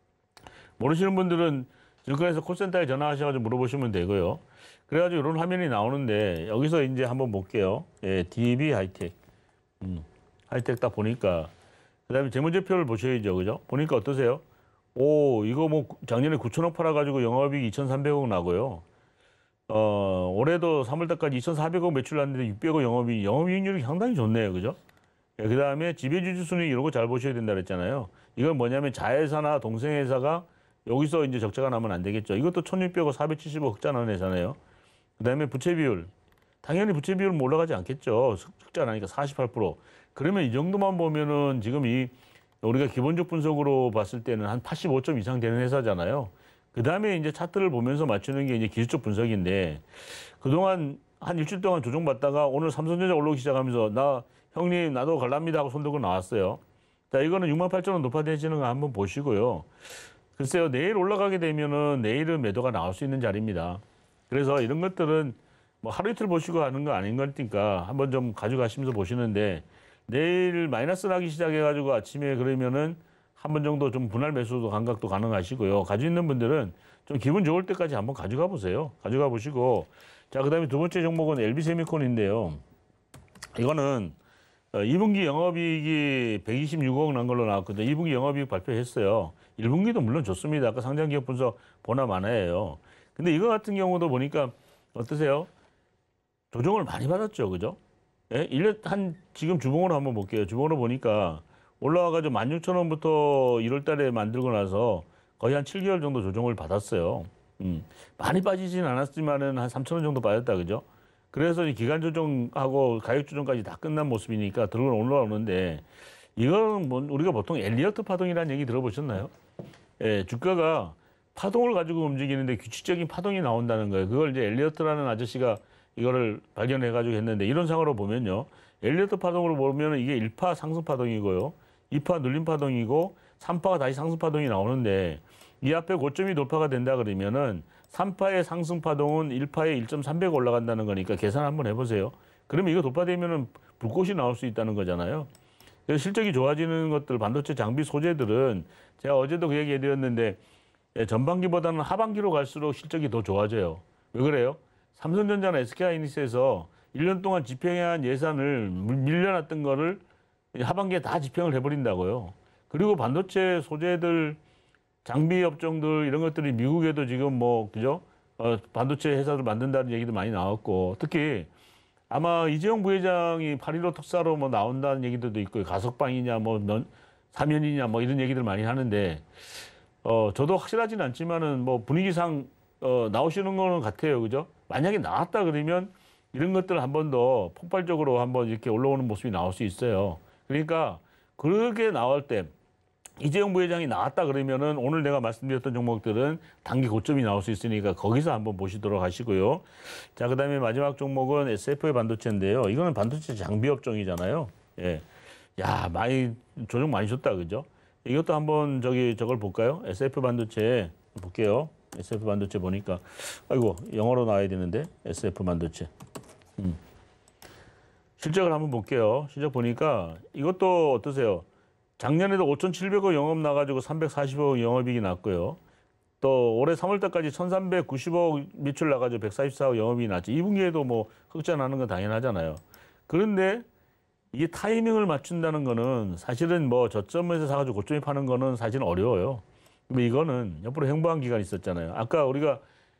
모르시는 분들은 증권에서 콜센터에 전화하셔가지고 물어보시면 되고요. 그래가지고 이런 화면이 나오는데 여기서 이제 한번 볼게요. 예, 디비하이텍. 음, 하이텍 딱 보니까. 그 다음에 재무제표를 보셔야죠. 그죠? 보니까 어떠세요? 오, 이거 뭐 작년에 구천억 팔아가지고 영업이익 이천삼백억 나고요. 어, 올해도 삼월달까지 이천사백억 매출 났는데 육백억 영업이익, 영업이익률이 상당히 좋네요. 그죠? 예, 그 다음에 지배주주 순위 이런 거 잘 보셔야 된다 그랬잖아요. 이건 뭐냐면 자회사나 동생회사가 여기서 이제 적자가 나면 안 되겠죠. 이것도 천육백억, 사백칠십억 흑자 나는 회사네요. 그 다음에 부채 비율. 당연히 부채 비율은 올라가지 않겠죠. 흑자 나니까 사십팔 퍼센트. 그러면 이 정도만 보면은 지금 이 우리가 기본적 분석으로 봤을 때는 한 팔십오 점 이상 되는 회사잖아요. 그 다음에 이제 차트를 보면서 맞추는 게 이제 기술적 분석인데 그동안 한 일주일 동안 조정받다가 오늘 삼성전자 올라오기 시작하면서 나 형님 나도 갈랍니다 하고 손들고 나왔어요. 자, 이거는 육만 팔천 원 높아지는 거 한번 보시고요. 글쎄요, 내일 올라가게 되면은 내일은 매도가 나올 수 있는 자리입니다. 그래서 이런 것들은 뭐 하루 이틀 보시고 하는 거 아닌 거니까 한번 좀 가져가시면서 보시는데 내일 마이너스 나기 시작해가지고 아침에 그러면은 한 번 정도 좀 분할 매수도 감각도 가능하시고요. 가지고 있는 분들은 좀 기분 좋을 때까지 한번 가져가 보세요. 가져가 보시고 자, 그다음에 두 번째 종목은 엘비세미콘인데요. 이거는 이 분기 영업이익이 백이십육억 난 걸로 나왔거든요. 이 분기 영업이익 발표했어요. 일 분기도 물론 좋습니다. 아까 상장기업 분석 보나 마나예요. 근데 이거 같은 경우도 보니까 어떠세요? 조정을 많이 받았죠, 그죠? 예? 일 년 한 지금 주봉으로 한번 볼게요. 주봉으로 보니까 올라와가지고 만 육천 원부터 일월 달에 만들고 나서 거의 한 칠 개월 정도 조정을 받았어요. 음. 많이 빠지진 않았지만은 한 삼천 원 정도 빠졌다, 그죠? 그래서 기간 조정하고 가격 조정까지 다 끝난 모습이니까 들어 올라오는데 이거는 뭐 우리가 보통 엘리어트 파동이라는 얘기 들어보셨나요? 예, 주가가 파동을 가지고 움직이는데 규칙적인 파동이 나온다는 거예요. 그걸 이제 엘리어트라는 아저씨가 이거를 발견해가지고 했는데 이런 상으로 보면요. 엘리어트 파동으로 보면 이게 일 파 상승 파동이고요. 이 파 눌림 파동이고 삼 파가 다시 상승 파동이 나오는데 이 앞에 고점이 돌파가 된다 그러면은 삼 파의 상승 파동은 일 파에 일 점 삼백 올라간다는 거니까 계산 한번 해보세요. 그러면 이거 도파되면은 불꽃이 나올 수 있다는 거잖아요. 그래서 실적이 좋아지는 것들, 반도체 장비 소재들은 제가 어제도 그 얘기 해드렸는데 전반기보다는 하반기로 갈수록 실적이 더 좋아져요. 왜 그래요? 삼성전자나 에스케이하이닉스에서 일 년 동안 집행한 예산을 밀려났던 거를 하반기에 다 집행을 해버린다고요. 그리고 반도체 소재들, 장비 업종들 이런 것들이 미국에도 지금 뭐 그죠? 어, 반도체 회사를 만든다는 얘기도 많이 나왔고, 특히 아마 이재용 부회장이 팔 일오 특사로 뭐 나온다는 얘기들도 있고요. 가석방이냐, 뭐 사면이냐, 뭐 이런 얘기들 많이 하는데, 어, 저도 확실하진 않지만은 뭐 분위기상 어, 나오시는 거는 같아요, 그죠? 만약에 나왔다 그러면 이런 것들 한 번 더 폭발적으로 한번 이렇게 올라오는 모습이 나올 수 있어요. 그러니까 그렇게 나올 때 이재용 부회장이 나왔다 그러면은 오늘 내가 말씀드렸던 종목들은 단기 고점이 나올 수 있으니까 거기서 한번 보시도록 하시고요. 자, 그다음에 마지막 종목은 에스에프의 반도체인데요. 이거는 반도체 장비 업종이잖아요. 예. 야, 많이 조정 많이 줬다, 그죠? 이것도 한번 저기 저걸 볼까요? 에스에프 반도체 볼게요. 에스에프 반도체 보니까 아이고 영어로 나와야 되는데 에스에프 반도체. 음. 실적을 한번 볼게요. 실적 보니까 이것도 어떠세요? 작년에도 오천칠백억 영업 나가지고 삼백사십억 영업이익이 났고요. 또 올해 삼월 달까지 천삼백구십억 매출 나가지고 백사십사억 영업이익이 났지. 이 분기에도 뭐 흑자 나는 건 당연하잖아요. 그런데 이게 타이밍을 맞춘다는 거는 사실은 뭐 저점에서 사가지고 고점에 파는 거는 사실은 어려워요. 근데 이거는 옆으로 행보한 기간이 있었잖아요. 아까 우리가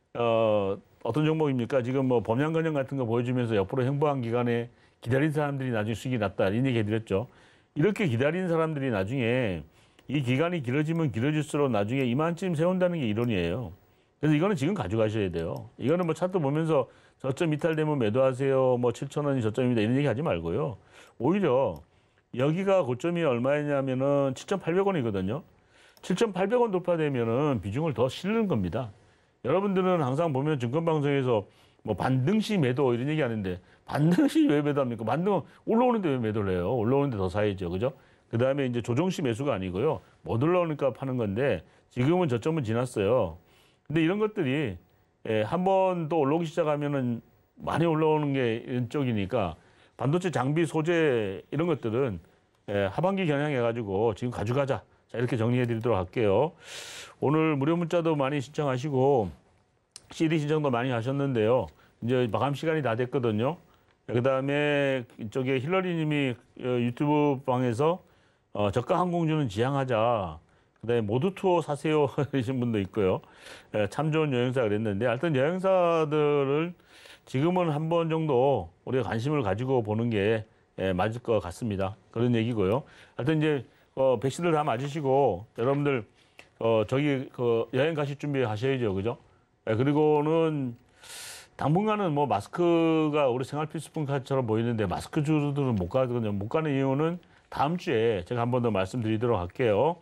어, 어떤 종목입니까? 지금 뭐 범양건영 같은 거 보여주면서 옆으로 행보한 기간에 기다린 사람들이 나중에 수익이 났다. 이런 얘기 해드렸죠. 이렇게 기다린 사람들이 나중에 이 기간이 길어지면 길어질수록 나중에 이만쯤 세운다는 게 이론이에요. 그래서 이거는 지금 가져가셔야 돼요. 이거는 뭐 차트 보면서 저점 이탈되면 매도하세요. 뭐 칠천 원이 저점입니다. 이런 얘기 하지 말고요. 오히려 여기가 고점이 얼마였냐면은 칠천팔백 원이거든요. 칠천팔백 원 돌파되면은 비중을 더 실는 겁니다. 여러분들은 항상 보면 증권방송에서 뭐 반등시 매도 이런 얘기 하는데 반등시 왜 매도합니까? 반등은 올라오는데 왜 매도를 해요? 올라오는데 더 사야죠. 그죠? 그 다음에 이제 조정시 매수가 아니고요. 못 올라오니까 파는 건데 지금은 저점은 지났어요. 근데 이런 것들이 예, 한 번 또 올라오기 시작하면은 많이 올라오는 게 이쪽이니까 반도체 장비 소재 이런 것들은 예, 하반기 겨냥해가지고 지금 가져가자. 자, 이렇게 정리해 드리도록 할게요. 오늘 무료 문자도 많이 신청하시고 씨디 신청도 많이 하셨는데요. 이제 마감 시간이 다 됐거든요. 그 다음에 이쪽에 힐러리 님이 유튜브 방에서 어, 저가 항공주는 지향하자. 그 다음에 모두 투어 사세요. 이러신 분도 있고요. 예, 참 좋은 여행사 그랬는데 하여튼 여행사들을 지금은 한 번 정도 우리가 관심을 가지고 보는 게 예, 맞을 것 같습니다. 그런 얘기고요. 하여튼 이제 어, 백신을 다 맞으시고 여러분들 어, 저기 그 여행 가실 준비 하셔야죠. 그죠? 예, 그리고는 당분간은 뭐 마스크가 우리 생활 필수품처럼 보이는데 마스크 주들은 못 가거든요. 못 가는 이유는 다음 주에 제가 한 번 더 말씀드리도록 할게요.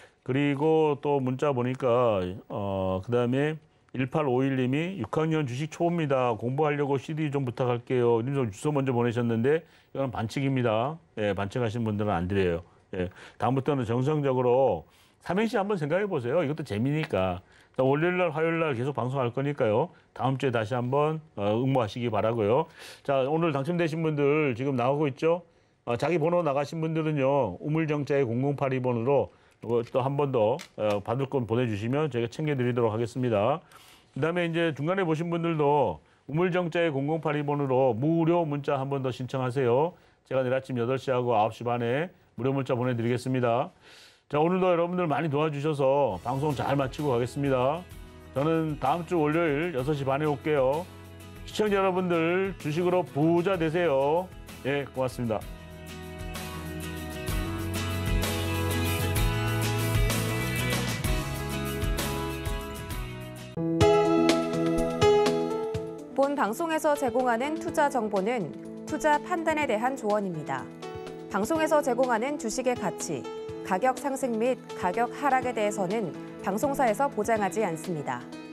그리고 또 문자 보니까 어 그다음에 일팔오일 님이 육 학년 주식 초보입니다. 공부하려고 씨디 좀 부탁할게요. 이런 주소 먼저 보내셨는데 이건 반칙입니다. 예, 반칙하신 분들은 안 드려요. 예, 다음부터는 정성적으로 삼행시 한번 생각해 보세요. 이것도 재미니까. 월요일 날, 화요일 날 계속 방송할 거니까요. 다음 주에 다시 한번 응모하시기 바라고요. 자, 오늘 당첨되신 분들 지금 나오고 있죠? 어, 자기 번호 나가신 분들은요. 우물정자의 공공팔이 번으로 또 한 번 더 받을 건 보내주시면 저희가 챙겨드리도록 하겠습니다. 그 다음에 이제 중간에 보신 분들도 우물정자의 공공팔이 번으로 무료 문자 한 번 더 신청하세요. 제가 내일 아침 여덟 시하고 아홉 시 반에 무료 문자 보내드리겠습니다. 자, 오늘도 여러분들 많이 도와주셔서 방송 잘 마치고 가겠습니다. 저는 다음 주 월요일 여섯 시 반에 올게요. 시청자 여러분들 주식으로 부자 되세요. 예, 고맙습니다. 본 방송에서 제공하는 투자 정보는 투자 판단에 대한 조언입니다. 방송에서 제공하는 주식의 가치, 가격 상승 및 가격 하락에 대해서는 방송사에서 보장하지 않습니다.